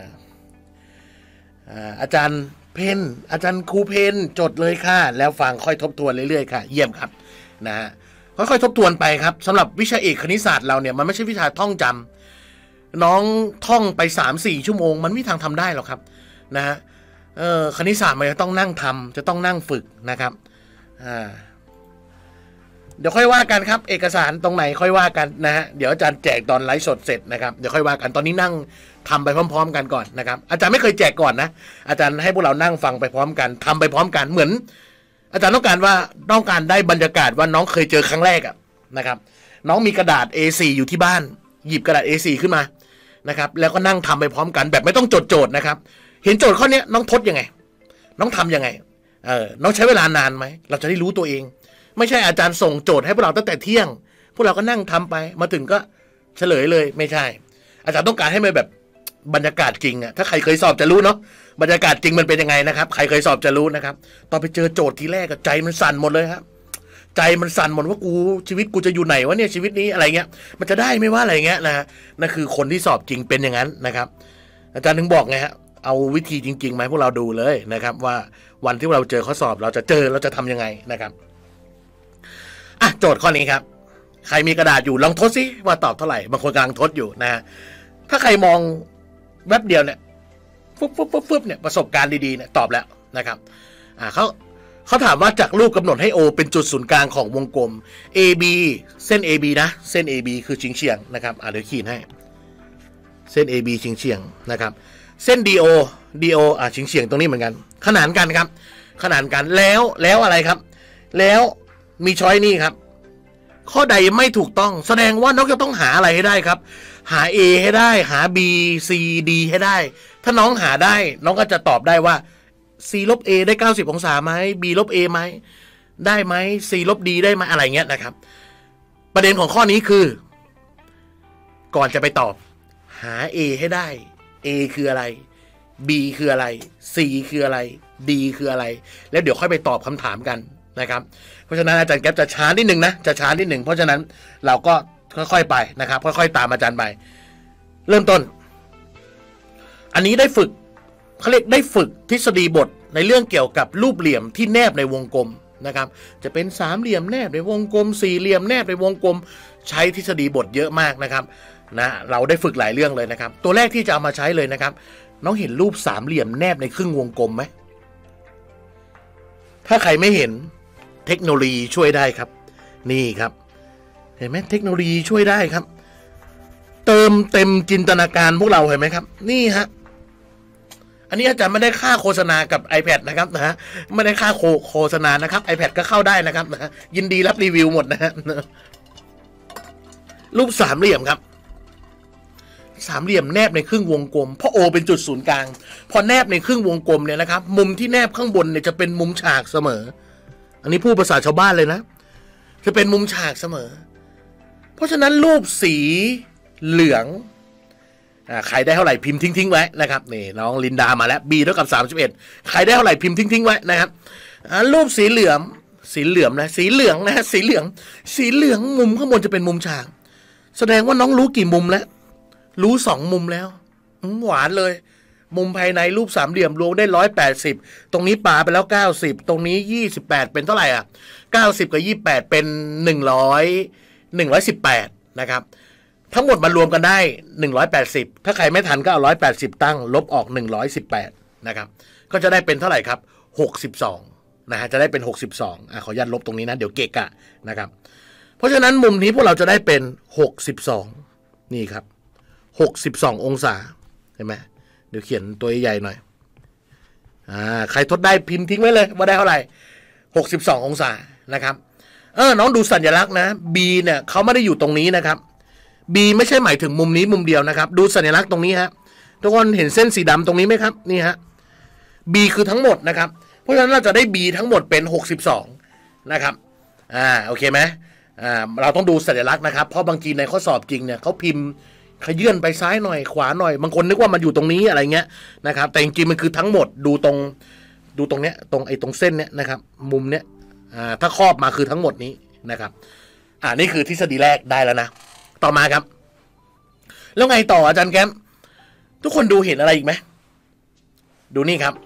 อาจารย์เพนอาจารย์ครูเพนจดเลยค่ะแล้วฟังค่อยทบทวนเรื่อยๆค่ะเยี่ยมครับนะฮะค่อยๆทบทวนไปครับสำหรับวิชาเอกคณิตศาสตร์เราเนี่ยมันไม่ใช่วิชาท่องจำน้องท่องไป สามถึงสี่ ชั่วโมงมันไม่มีทางทำได้หรอกครับนะฮะเออคณิตศาสตร์มันจะต้องนั่งทำจะต้องนั่งฝึกนะครับอ่าเดี๋ยวค่อยว่ากันครับเอกสารตรงไหนค่อยว่ากันนะฮะเดี๋ยวอาจารย์แจกตอนไลฟ์สดเสร็จนะครับเดี๋ยวค่อยว่ากันตอนนี้นั่งทำไปพร้อมๆกันก่อนนะครับอาจารย์ไม่เคยแจกก่อนนะอาจารย์ให้พวกเรานั่งฟังไปพร้อมกันทำไปพร้อมกันเหมือนอาจารย์ต้องการว่าต้องการได้บรรยากาศว่าน้องเคยเจอครั้งแรกอะนะครับน้องมีกระดาษ เอ โฟร์ อยู่ที่บ้านหยิบกระดาษ เอ โฟร์ ขึ้นมานะครับแล้วก็นั่งทำไปพร้อมกันแบบไม่ต้องจดโจทย์นะครับเห็นโจทย์ข้อนี้น้องทดยังไงน้องทำยังไงเออน้องใช้เวลานานไหมเราจะได้รู้ตัวเองไม่ใช่อาจารย์ส่งโจทย์ให้พวกเราตั้งแต่เที่ยงพวกเราก็นั่งทำไปมาถึงก็เฉลยเลยไม่ใช่อาจารย์ต้องการให้มันแบบบรรยากาศจริงอะถ้าใครเคยสอบจะรู้เนาะบรรยากาศจริงมันเป็นยังไงนะครับใครเคยสอบจะรู้นะครับตอนไปเจอโจทย์ทีแรกใจมันสั่นหมดเลยครับใจมันสั่นหมดว่ากูชีวิตกูจะอยู่ไหนวะเนี่ยชีวิตนี้อะไรเงี้ยมันจะได้ไม่ว่าอะไรเงี้ยนะฮะนั่นคือคนที่สอบจริงเป็นอย่างนั้นนะครับอาจารย์ถึงบอกไงฮะเอาวิธีจริงๆมาให้พวกเราดูเลยนะครับว่าวันที่เราเจอข้อสอบเราจะเจอเราจะทำยังไงนะครับอ่ะโจทย์ข้อนี้ครับใครมีกระดาษอยู่ลองทดสิว่าตอบเท่าไหร่บางคนกำลังทดอยู่นะฮะถ้าใครมองแวบเดียวเนี่ยฟึบฟึบฟึบฟึบเนี่ยประสบการณ์ดีๆเนี่ยตอบแล้วนะครับอ่าเขาเขาถามว่าจากรูปกำหนดให้ O เป็นจุดศูนย์กลางของวงกลม เอ บี เส้น เอ บี นะเส้น เอ บี คือเฉียงเฉียงนะครับอ่าเดี๋ยวขีดให้เส้น เอ บี เฉียงเฉียงนะครับเส้น ดี โอ ดี โอ อ่าเฉียงเฉียงตรงนี้เหมือนกันขนานกันครับขนานกันแล้วแล้วอะไรครับแล้วมีช้อยนี่ครับข้อใดไม่ถูกต้องแสดงว่าน้องจะต้องหาอะไรให้ได้ครับหา A ให้ได้หา B C D ให้ได้ถ้าน้องหาได้น้องก็จะตอบได้ว่า C ลบ A ได้เก้าสิบองศาไหม B ลบ A ไหมได้ไหม C ลบ D ได้ไหมอะไรเงี้ยนะครับประเด็นของข้อนี้คือก่อนจะไปตอบหา A ให้ได้ A คืออะไร B คืออะไร C คืออะไร D คืออะไรแล้วเดี๋ยวค่อยไปตอบคำถามกันนะครับเพราะฉะนั้นอาจารย์แก๊ปจะช้านิดหนึ่งนะจะช้านิดหนึ่งเพราะฉะนั้นเราก็ค่อยๆไปนะครับค่อยๆตามอาจารย์ไปเริ่มต้นอันนี้ได้ฝึกเขาเรียกได้ฝึกทฤษฎีบทในเรื่องเกี่ยวกับรูปเหลี่ยมที่แนบในวงกลมนะครับจะเป็นสามเหลี่ยมแนบในวงกลมสี่เหลี่ยมแนบในวงกลมใช้ทฤษฎีบทเยอะมากนะครับนะเราได้ฝึกหลายเรื่องเลยนะครับตัวแรกที่จะเอามาใช้เลยนะครับน้องเห็นรูปสามเหลี่ยมแนบในครึ่งวงกลมไหมถ้าใครไม่เห็นเทคโนโลยีช่วยได้ครับนี่ครับเห็นไหมเทคโนโลยีช่วยได้ครับเติมเต็มจินตนาการพวกเราเห็นไหมครับนี่ฮะอันนี้อาจารย์ไม่ได้ค่าโฆษณากับ iPad นะครับนะฮะไม่ได้ค่าโฆษณานะครับ iPad ก็เข้าได้นะครับนะยินดีรับรีวิวหมดนะฮะรูปสามเหลี่ยมครับสามเหลี่ยมแนบในครึ่งวงกลมเพราะ O เป็นจุดศูนย์กลางพอแนบในครึ่งวงกลมเนี่ยนะครับมุมที่แนบข้างบนเนี่ยจะเป็นมุมฉากเสมออันนี้พูดภาษาชาวบ้านเลยนะจะเป็นมุมฉากเสมอเพราะฉะนั้นรูปสีเหลืองอ่าใครได้เท่าไหร่พิมพ์ทิ้งๆไว้นะครับนี่น้องลินดามาแล้ว B เท่ากับสามสิบเอ็ดใครได้เท่าไหร่พิมพ์ทิ้งๆไว้นะครับอ่ารูปสีเหลืองสีเหลืองนะสีเหลืองนะสีเหลืองสีเหลืองมุมข้างบนจะเป็นมุมฉากแสดงว่าน้องรู้กี่มุมแล้วรู้สองมุมแล้วหวานเลยมุมภายในรูปสามเหลี่ยมรวมได้ร้อยแปดสิบตรงนี้ปาไปแล้วเก้าสิบตรงนี้ยี่สิบแปดเป็นเท่าไหร่อ่ะเก้าสิบกับยี่สิบแปดเป็นหนึ่งร้อยหนึ่งร้อยสิบแปดนะครับทั้งหมดมารวมกันได้หนึ่งร้อยแปดสิบถ้าใครไม่ทันก็เอาหนึ่งร้อยแปดสิบตั้งลบออกหนึ่งร้อยสิบแปดนะครับก็จะได้เป็นเท่าไหร่ครับหกสิบสองนะฮะจะได้เป็นหกสิบสองอ่ะขออนุญาตลบตรงนี้นะเดี๋ยวเกะกะนะครับเพราะฉะนั้นมุมนี้พวกเราจะได้เป็นหกสิบสองนี่ครับหกสิบสององศาเห็นไหมเดี๋ยวเขียนตัวใหญ่หน่อยอ่าใครทดได้พิมพ์ทิ้งไว้เลยว่าได้เท่าไหร่หกสิบสององศานะครับเออน้องดูสัญลักษณ์นะ B เนี่ยเขาไม่ได้อยู่ตรงนี้นะครับ B ไม่ใช่หมายถึงมุมนี้มุมเดียวนะครับดูสัญลักษณ์ตรงนี้ฮะทุกคนเห็นเส้นสีดำตรงนี้ไหมครับนี่ฮะ B คือทั้งหมดนะครับเพราะฉะนั้นเราจะได้ B ทั้งหมดเป็นหกสิบสองนะครับอ่าโอเคไหมอ่าเราต้องดูสัญลักษณ์นะครับเพราะบางทีในข้อสอบจริงเนี่ยเขาพิมพ์ขยื่นไปซ้ายหน่อยขวาหน่อยบางคนนึกว่ามันอยู่ตรงนี้อะไรเงี้ยนะครับแต่จริงๆมันคือทั้งหมดดูตรงดูตรงเนี้ยตรงไอ้ตรงเส้นเนี้ยนะครับมุมเนี้ยอ่าถ้าครอบมาคือทั้งหมดนี้นะครับอ่านี่คือทฤษฎีแรกได้แล้วนะต่อมาครับแล้วไงต่ออาจารย์แก้มทุกคนดูเห็นอะไรอีกไหมดูนี่ครับ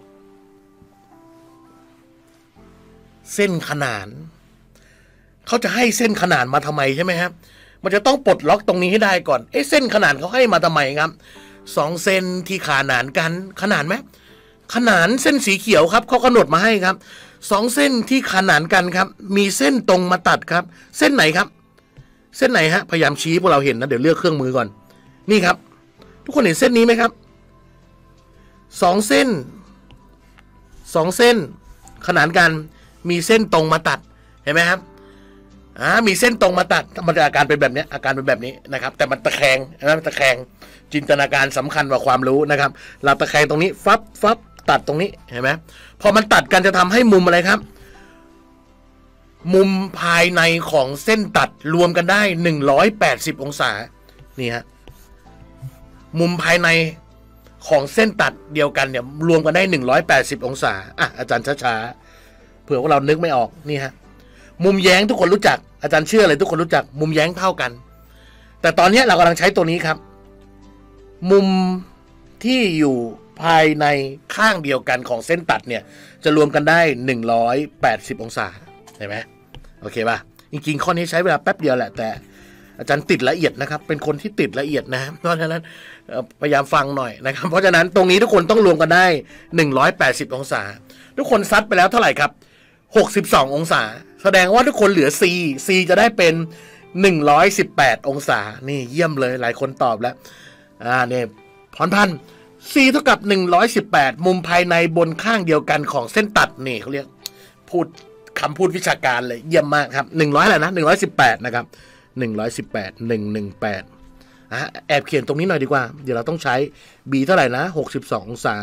เส้นขนานเขาจะให้เส้นขนานมาทำไมใช่ไหมครับมันจะต้องปลดล็อกตรงนี้ให้ได้ก่อนเอ๊ะเส้นขนานเขาให้มาทำไมครับสองเส้นที่ขนานกันขนานไหมขนานเส้นสีเขียวครับเขากำหนดมาให้ครับสองเส้นที่ขนานกันครับมีเส้นตรงมาตัดครับเส้นไหนครับเส้นไหนฮะพยายามชี้พวกเราเห็นนะเดี๋ยวเลือกเครื่องมือก่อนนี่ครับทุกคนเห็นเส้นนี้ไหมครับสองเส้นสองเส้นขนานกันมีเส้นตรงมาตัดเห็นไหมครับอ่ามีเส้นตรงมาตัดมันจะอาการเป็นแบบนี้อาการเป็นแบบนี้นะครับแต่มันตะแคงนะตะแคงจินตนาการสำคัญกว่าความรู้นะครับเราตะแคงตรงนี้ฟับฟับตัดตรงนี้เห็นไหมพอมันตัดกันจะทำให้มุมอะไรครับมุมภายในของเส้นตัดรวมกันได้หนึ่งร้อยแปดสิบองศานี่ฮะมุมภายในของเส้นตัดเดียวกันเนี่ยรวมกันได้หนึ่งร้อยแปดสิบองศาอ่ะอาจารย์ช้าๆเผื่อว่าเรานึกไม่ออกนี่ฮะมุมแย้งทุกคนรู้จักอาจารย์เชื่อเลยทุกคนรู้จักมุมแย้งเท่ากันแต่ตอนนี้เรากำลังใช้ตัวนี้ครับมุมที่อยู่ภายในข้างเดียวกันของเส้นตัดเนี่ยจะรวมกันได้หนึ่งร้อยแปดสิบองศาเห็นไหมโอเคป่ะจริงๆข้อนี้ใช้เวลาแป๊บเดียวแหละแต่อาจารย์ติดละเอียดนะครับเป็นคนที่ติดละเอียดนะเพราะฉะนั้นพยายามฟังหน่อยนะครับเพราะฉะนั้นตรงนี้ทุกคนต้องรวมกันได้หนึ่งร้อยแปดสิบองศาทุกคนซัดไปแล้วเท่าไหร่ครับหกสิบสององศาแสดงว่าทุกคนเหลือ C C จะได้เป็นหนึ่งร้อยสิบแปดองศานี่เยี่ยมเลยหลายคนตอบแล้วอ่าเนี่ยพรพันธ์ C เท่ากับหนึ่งร้อยสิบแปดมุมภายในบนข้างเดียวกันของเส้นตัดนี่เขาเรียกพูดคำพูดวิชาการเลยเยี่ยมมากครับหนึ่งร้อยแหละนะหนึ่งร้อยสิบแปดนะครับหนึ่งร้อยสิบแปด หนึ่งร้อยสิบแปดอ่ะแอบเขียนตรงนี้หน่อยดีกว่าเดี๋ยวเราต้องใช้ B เท่าไหร่นะหกสิบสององศา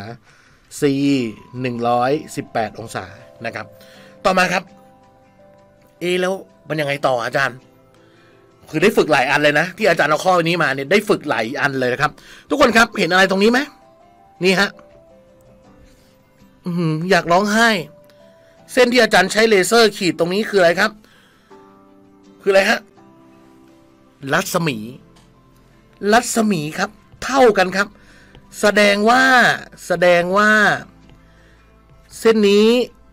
C หนึ่งร้อยสิบแปดองศานะครับต่อมาครับเอแล้วมันยังไงต่ออาจารย์คือได้ฝึกหลายอันเลยนะที่อาจารย์เอาข้อนี้มาเนี่ยได้ฝึกหลายอันเลยนะครับทุกคนครับเห็นอะไรตรงนี้ไหมนี่ฮะอยากร้องไห้เส้นที่อาจารย์ใช้เลเซอร์ขีดตรงนี้คืออะไรครับคืออะไรฮะรัศมีรัศมีครับเท่ากันครับแสดงว่าแสดงว่าเส้นนี้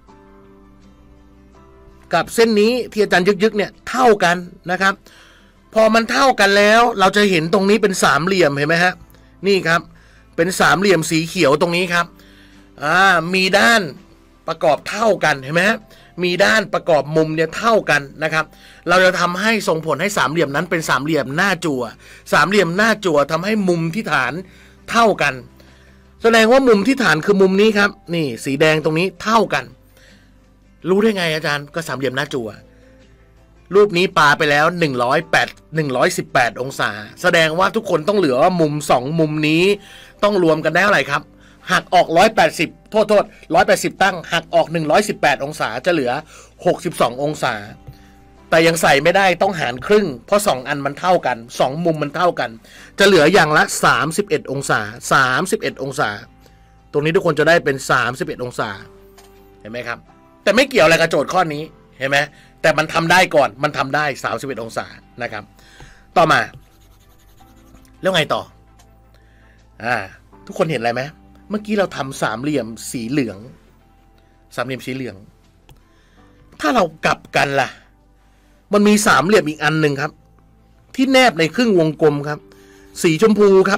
กับเส้นนี้ที่อาจารย์ยึกๆเนี่ยเท่ากันนะครับพอมันเท่ากันแล้วเราจะเห็นตรงนี้เป็นสามเหลี่ยมเห็นไหมฮะนี่ครับเป็นสามเหลี่ยมสีเขียวตรงนี้ครับอ่ามีด้านประกอบเท่ากันเห็นไหมฮะมีด้านประกอบมุมเนี่ยเท่ากันนะครับเราจะทำให้ส่งผลให้สามเหลี่ยมนั้นเป็นสามเหลี่ยมหน้าจั่วสามเหลี่ยมหน้าจั่วทำให้มุมที่ฐานเท่ากันแสดงว่ามุมที่ฐานคือมุมนี้ครับนี่สีแดงตรงนี้เท่ากันรู้ได้ไงอาจารย์ก็สามเหลี่ยมหน้าจั่วรูปนี้ปาไปแล้วหนึ่งร้อยแปด หนึ่งร้อยสิบแปดองศาแสดงว่าทุกคนต้องเหลือว่ามุมสองมุมนี้ต้องรวมกันได้เท่าไหร่ครับหักออกหนึ่งร้อยแปดสิบโทษโทษหนึ่งร้อยแปดสิบตั้งหักออกหนึ่งร้อยสิบแปดองศาจะเหลือหกสิบสององศาแต่ยังใส่ไม่ได้ต้องหารครึ่งเพราะสองอันมันเท่ากันสองมุมมันเท่ากันจะเหลืออย่างละสามสิบเอ็ดองศาสามสิบเอ็ดองศาตรงนี้ทุกคนจะได้เป็นสามสิบเอ็ดองศาเห็นไหมครับแต่ไม่เกี่ยวอะไรกับโจทย์ข้อนี้เห็นไหมแต่มันทำได้ก่อนมันทำได้สามสิบเอ็ดองศานะครับต่อมาแล้วไงต่ออ่าทุกคนเห็นอะไรไหมเมื่อกี้เราทำสามเหลี่ยมสีเหลืองสามเหลี่ยมสีเหลืองถ้าเรากลับกันล่ะมันมีสามเหลี่ยมอีกอันหนึ่งครับที่แนบในครึ่งวงกลมครับสีชมพูครับ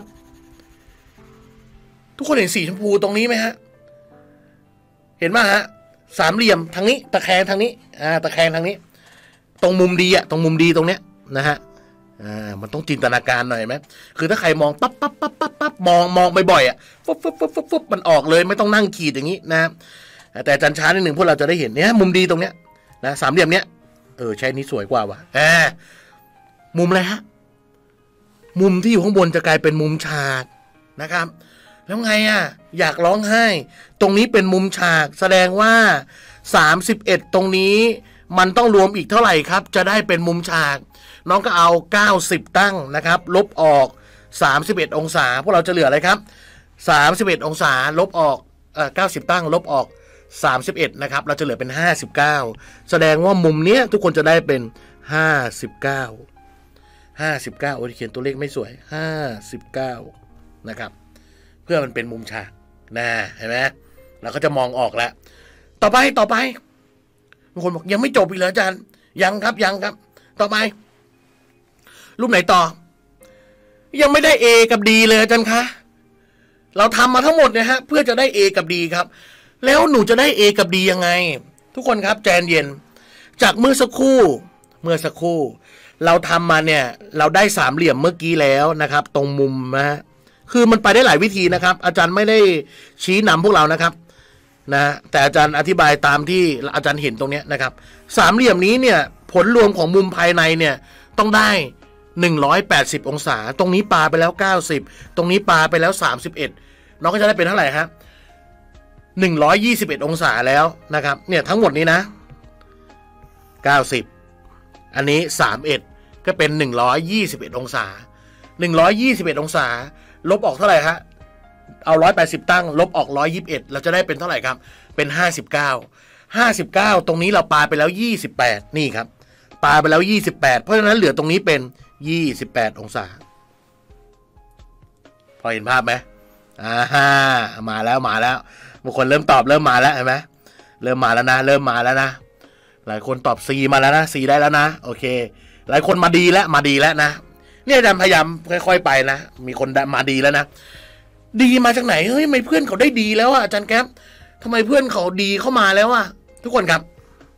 ทุกคนเห็นสีชมพูตรงนี้ไหมฮะเห็นไหมฮะสามเหลี่ยมทางนี้ตะแคงทางนี้อ่าตะแคงทางนี้ตรงมุมดีอะตรงมุมดีตรงเนี้ยนะฮะอ่ามันต้องจินตนาการหน่อยไหมคือถ้าใครมองปั๊บปั๊บปั๊บปั๊บปั๊บมองมองบ่อยๆอ่ะฟุ๊บฟุ๊บฟุ๊บฟุ๊บฟุ๊บมันออกเลยไม่ต้องนั่งขีดอย่างนี้นะแต่อาจารย์ช้านิดหนึ่งพวกเราจะได้เห็นเนี่ยมุมดีตรงเนี้ยนะสามเหลี่ยมเนี้ยเออใช่นี้สวยกว่าวะแหมมุมอะไรฮะมุมที่อยู่ข้างบนจะกลายเป็นมุมฉากนะครับแล้วไงอ่ะอยากร้องไห้ตรงนี้เป็นมุมฉากแสดงว่าสามสิบเอ็ดตรงนี้มันต้องรวมอีกเท่าไหร่ครับจะได้เป็นมุมฉากน้องก็เอาเก้าสิบตั้งนะครับลบออกสามสิบเอ็ดองศาพวกเราจะเหลืออะไรครับสามสิบเอ็ดองศาลบออกเอ่อเก้าสิบตั้งลบออกสามสิบเอ็ดนะครับเราจะเหลือเป็นห้าสิบเก้าแสดงว่ามุมเนี้ยทุกคนจะได้เป็นห้าสิบเก้า ห้าสิบเก้าโอ้ยเขียนตัวเลขไม่สวยห้าสิบเก้านะครับเพื่อมันเป็นมุมฉากนะเห็นไหมเราก็จะมองออกแล้วต่อไปต่อไปบางคนบอกยังไม่จบอีกเหรออาจารย์ยังครับยังครับต่อไปรูปไหนต่อยังไม่ได้ A กับ D เลยอาจารย์คะเราทำมาทั้งหมดเนี่ยฮะเพื่อจะได้ A กับ D ครับแล้วหนูจะได้ A กับ D ยังไงทุกคนครับใจเย็นจากเมื่อสักครู่เมื่อสักครู่เราทำมาเนี่ยเราได้สามเหลี่ยมเมื่อกี้แล้วนะครับตรงมุมนะคือมันไปได้หลายวิธีนะครับอาจารย์ไม่ได้ชี้นำพวกเรานะครับนะแต่อาจารย์อธิบายตามที่อาจารย์เห็นตรงนี้นะครับสามเหลี่ยมนี้เนี่ยผลรวมของมุมภายในเนี่ยต้องได้หนึ่งร้อยแปดสิบองศาตรงนี้ปาไปแล้วเก้าสิบตรงนี้ปาไปแล้วสามสิบเอ็ดน้องก็จะได้เป็นเท่าไหร่ครับหนึ่งร้อยยี่สิบเอ็ดองศาแล้วนะครับเนี่ยทั้งหมดนี้นะเก้าสิบอันนี้สามสิบเอ็ดก็เป็นหนึ่งร้อยยี่สิบเอ็ดองศาหนึ่งร้อยยี่สิบเอ็ดองศาลบออกเท่าไหร่ฮะเอาหนึ่งร้อยแปดสิบตั้งลบออกหนึ่งร้อยยี่สิบเอ็ดเราจะได้เป็นเท่าไหร่ครับเป็นห้าสิบเก้า ห้าสิบเก้าตรงนี้เราปาไปแล้วยี่สิบแปดนี่ครับปาไปแล้วยี่สิบแปดเพราะฉะนั้นเหลือตรงนี้เป็นยี่สิบแปดองศาพอเห็นภาพไหมอ่ามาแล้วมาแล้วบางคนเริ่มตอบเริ่มมาแล้วเห็นไหมเริ่มมาแล้วนะเริ่มมาแล้วนะหลายคนตอบ C มาแล้วนะ C ได้แล้วนะโอเคหลายคนมาดีแล้วมาดีแล้วนะเนี่ยอาจารย์พยายามค่อยๆไปนะมีคนมาดีแล้วนะดีมาจากไหนเฮ้ยทำไมเพื่อนเขาได้ดีแล้วอ่ะอาจารย์แก๊ปทำไมเพื่อนเขาดีเข้ามาแล้วอ่ะทุกคนครับ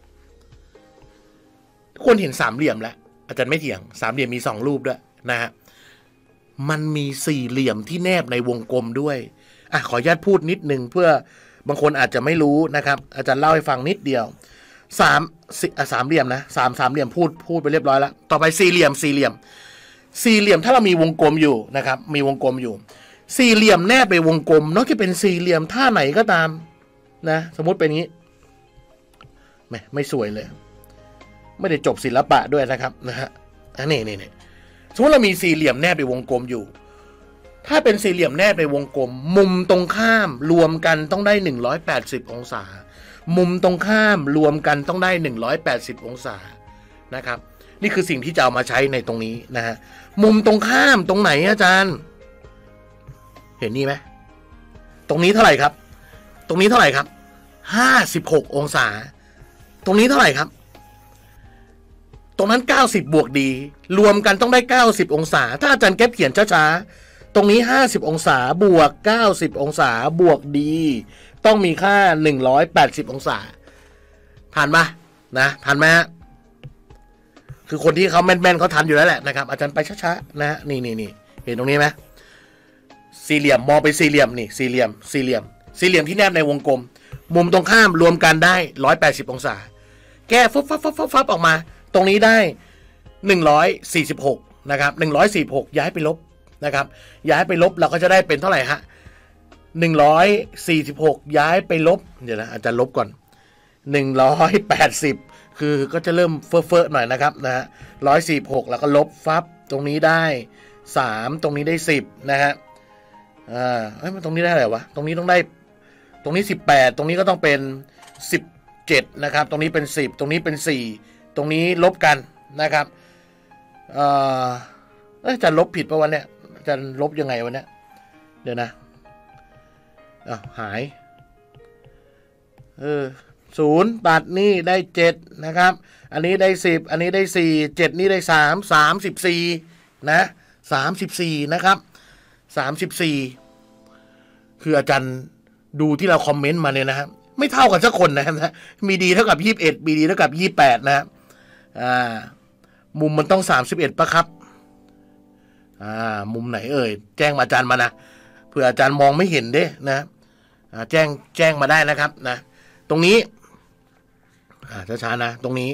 ทุกคนเห็นสามเหลี่ยมแล้วอาจารย์ไม่เถียงสามเหลี่ยมมีสองรูปด้วยนะฮะมันมีสี่เหลี่ยมที่แนบในวงกลมด้วยอ่ะขออนุญาตพูดนิดนึงเพื่อบางคนอาจจะไม่รู้นะครับอาจารย์เล่าให้ฟังนิดเดียวสามสามเหลี่ยมนะสามสามเหลี่ยมพูดพูดไปเรียบร้อยแล้วต่อไปสี่เหลี่ยมสี่เหลี่ยมสี่เหลี่ยมถ้าเรามีวงกลมอยู่นะครับมีวงกลมอยู่สี่เหลี่ยมแนบไปวงกลมนอกจากเป็นสี่เหลี่ยมท่าไหนก็ตามนะสมมติเป็นอย่างนี้ไม่ไม่สวยเลยไม่ได้จบศิลปะด้วยนะครับนะฮะอันนี้นี่นี่สมมติเรามีสี่เหลี่ยมแนบไปวงกลมอยู่ถ้าเป็นสี่เหลี่ยมแนบไปวงกลมมุมตรงข้ามรวมกันต้องได้หนึ่งร้อยแปดสิบองศามุมตรงข้ามรวมกันต้องได้หนึ่งร้อยแปดสิบองศานะครับนี่คือสิ่งที่จะเอามาใช้ในตรงนี้นะฮะมุมตรงข้ามตรงไหนอาจารย์เห็นนี่ไหมตรงนี้เท่าไหร่ครับตรงนี้เท่าไหร่ครับห้าสิบหกองศาตรงนี้เท่าไหร่ครับตรงนั้นเก้าสิบบวกดีรวมกันต้องได้เก้าสิบองศาถ้าอาจารย์แก๊ปเขียนช้าๆตรงนี้ห้าสิบองศาบวกเก้าสิบองศาบวกดีต้องมีค่าหนึ่งร้อยแปดสิบองศาทันปะนะทันไหมฮะคือคนที่เขาแม่นๆเขาทันอยู่แล้วแหละนะครับอาจารย์ไปช้าๆนะนี่นี่นี่เห็นตรงนี้ไหมสี่เหลี่ยมมองไปสี่เหลี่ยมนี่สี่เหลี่ยมสี่เหลี่ยมสี่เหลี่ยมที่แนบในวงกลมมุมตรงข้ามรวมกันได้หนึ่งร้อยแปดสิบองศาแก้ฟับฟับฟับฟับฟับออกมาตรงนี้ได้หนึ่งร้อยสี่สิบหกนะครับหนึ่งร้อยสี่สิบหกย้ายไปลบนะครับย้ายไปลบเราก็จะได้เป็นเท่าไหร่ฮะหนึ่งร้อยสี่สิบหกย้ายไปลบเดี๋ยวนะอาจารย์ลบก่อนหนึ่งร้อยแปดสิบคือก็จะเริ่มเฟ้อๆหน่อยนะครับนะฮะหนึ่งร้อยสี่สิบหกแล้วก็ลบฟับตรงนี้ได้สามตรงนี้ได้สิบนะฮะอ่าเอ้ยมันตรงนี้ได้อะไรวะตรงนี้ต้องได้ตรงนี้สิบแปดตรงนี้ก็ต้องเป็นสิบเจ็ดนะครับตรงนี้เป็นสิบตรงนี้เป็นสี่ตรงนี้ลบกันนะครับเอ่อจะลบผิดป่ะวันเนี้ยจะลบยังไงวันเนี้ยเดี๋ยวนะอ้าวหายเออศูนย์ตัดนี่ได้เจ็ดนะครับอันนี้ได้สิบอันนี้ได้สี่เจ็ดนี่ได้สามสามสิบสี่นะสามสิบสี่นะครับสามสิบสี่คืออาจารย์ดูที่เราคอมเมนต์มาเนี่ยนะครับไม่เท่ากันสักคนนะครับมีดีเท่ากับยี่สิบเอ็ดมีดีเท่ากับยี่สิบแปดนะครับอ่ามุมมันต้องสามสิบเอ็ดป่ะครับอ่ามุมไหนเอ่ยแจ้งมาอาจารย์มานะเผื่ออาจารย์มองไม่เห็นเด้นะอ่าแจ้งแจ้งมาได้นะครับนะตรงนี้อ่าช้าๆนะตรงนี้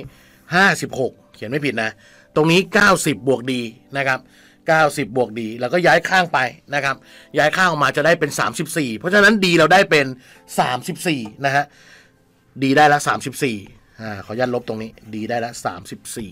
ห้าสิบหกเขียนไม่ผิดนะตรงนี้เก้าสิบบวกดีนะครับเก้าสิบบวกดีแล้วก็ย้ายข้างไปนะครับย้ายข้างออกมาจะได้เป็นสามสิบสี่เพราะฉะนั้นดีเราได้เป็นสามสิบสี่นะฮะดีได้ละสามสิบสี่อ่าขออนุญาตลบตรงนี้ดีได้ละสามสิบสี่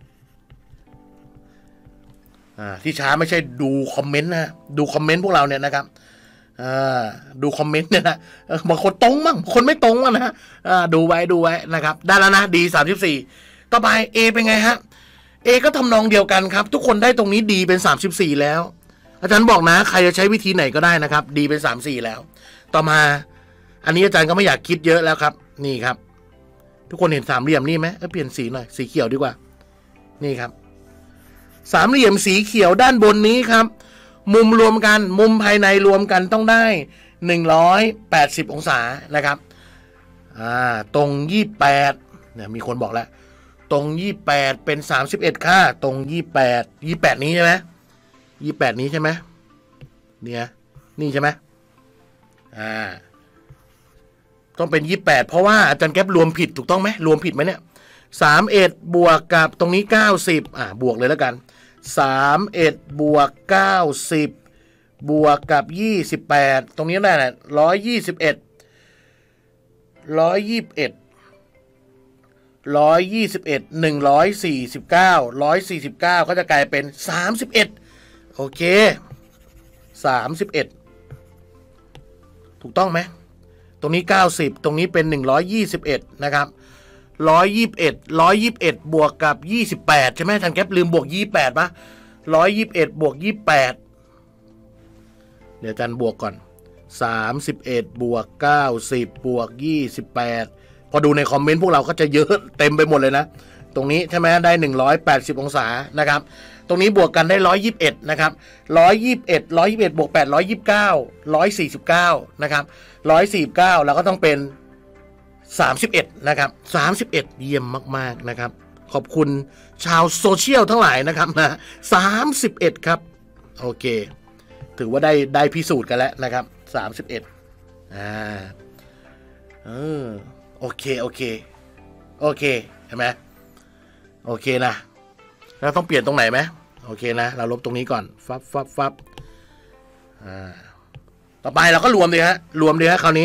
อ่าที่ช้าไม่ใช่ดูคอมเมนต์นะดูคอมเมนต์พวกเราเนี่ยนะครับอ่าดูคอมเมนต์เนี่ยนะบางคนตรงมั่งคนไม่ตรงมั่งนะฮะอ่าดูไว้ดูไว้นะครับได้แล้วนะดีสามสิบสี่ต่อไป A เป็นไงฮะ A ก็ทำนองเดียวกันครับทุกคนได้ตรงนี้ดีเป็นสามสิบสี่แล้วอาจารย์บอกนะใครจะใช้วิธีไหนก็ได้นะครับดีเป็นสามสิบสี่แล้วต่อมาอันนี้อาจารย์ก็ไม่อยากคิดเยอะแล้วครับนี่ครับทุกคนเห็นสามเหลี่ยมนี่ไหมเปลี่ยนสีหน่อยสีเขียวดีกว่านี่ครับสามเหลี่ยมสีเขียวด้านบนนี้ครับมุมรวมกันมุมภายในรวมกันต้องได้หนึ่งร้อยแปดสิบองศานะครับอ่าตรงยี่สิบแปดเนี่ยมีคนบอกแล้วตรงยี่สิบแปดเป็นสามสิบเอ็ดค่าตรงยี่สิบแปด ยี่สิบแปดนี้ใช่ไหมยี่สิบแปดนี้ใช่ไหมเนี่ยนี่ใช่ไหมอ่าต้องเป็นยี่สิบแปดเพราะว่าอาจารย์แก๊ปรวมผิดถูกต้องไหมรวมผิดไหมเนี่ยสามสิบเอ็ดบวกกับตรงนี้เก้าสิบอ่าบวกเลยแล้วกันสามสิบเอ็ดบวกเก้าสิบบวกกับยี่สิบแปดตรงนี้ได้แหละหนึ่งร้อยยี่สิบเอ็ด หนึ่งร้อยยี่สิบเอ็ดร้อยยี่สิบเอ็ดหนึ่งร้อยสี่สิบเก้าร้อยสี่สิบเก้าก็จะกลายเป็นสามสิบเอ็ดโอเคสามสิบเอ็ดถูกต้องไหมตรงนี้เก้าสิบตรงนี้เป็นหนึ่งร้อยยี่สิบเอ็ดนะครับหนึ่งร้อยยี่สิบเอ็ด หนึ่งร้อยยี่สิบเอ็ดบวกกับยี่สิบแปดใช่ไหมทันแก๊ปลืมบวกยี่สิบแปดป่ะหนึ่งร้อยยี่สิบเอ็ดบวกยี่สิบแปดเดี๋ยวอาจารย์บวกก่อนสามสิบเอ็ดบวกเก้าสิบบวกยี่สิบแปดพอดูในคอมเมนต์พวกเราก็จะเยอะเต็มไปหมดเลยนะตรงนี้ใช่ไหมได้หนึ่งร้อยแปดสิบองศานะครับตรงนี้บวกกันได้หนึ่งร้อยยี่สิบเอ็ดนะครับหนึ่งร้อยยี่สิบเอ็ด หนึ่งร้อยยี่สิบเอ็ดบวกแปด หนึ่งร้อยยี่สิบเก้า หนึ่งร้อยสี่สิบเก้านะครับหนึ่งร้อยสี่สิบเก้าแล้วก็ต้องเป็นสามสิบเอ็ดนะครับสามสิบเอ็ดเยี่ยมมากๆนะครับขอบคุณชาวโซเชียลทั้งหลายนะครับนะสามสิบเอ็ดครับโอเคถือว่าได้ได้พิสูจน์กันแล้วนะครับสามสิบเอ็ดอ่าเออโอเคโอเคโอเคเห็นไหมโอเคนะแล้วต้องเปลี่ยนตรงไหนไหมโอเคนะเราลบตรงนี้ก่อนฟับฟับฟับอ่าต่อไปเราก็รวมเลยฮะรวมเลยฮะคราวนี้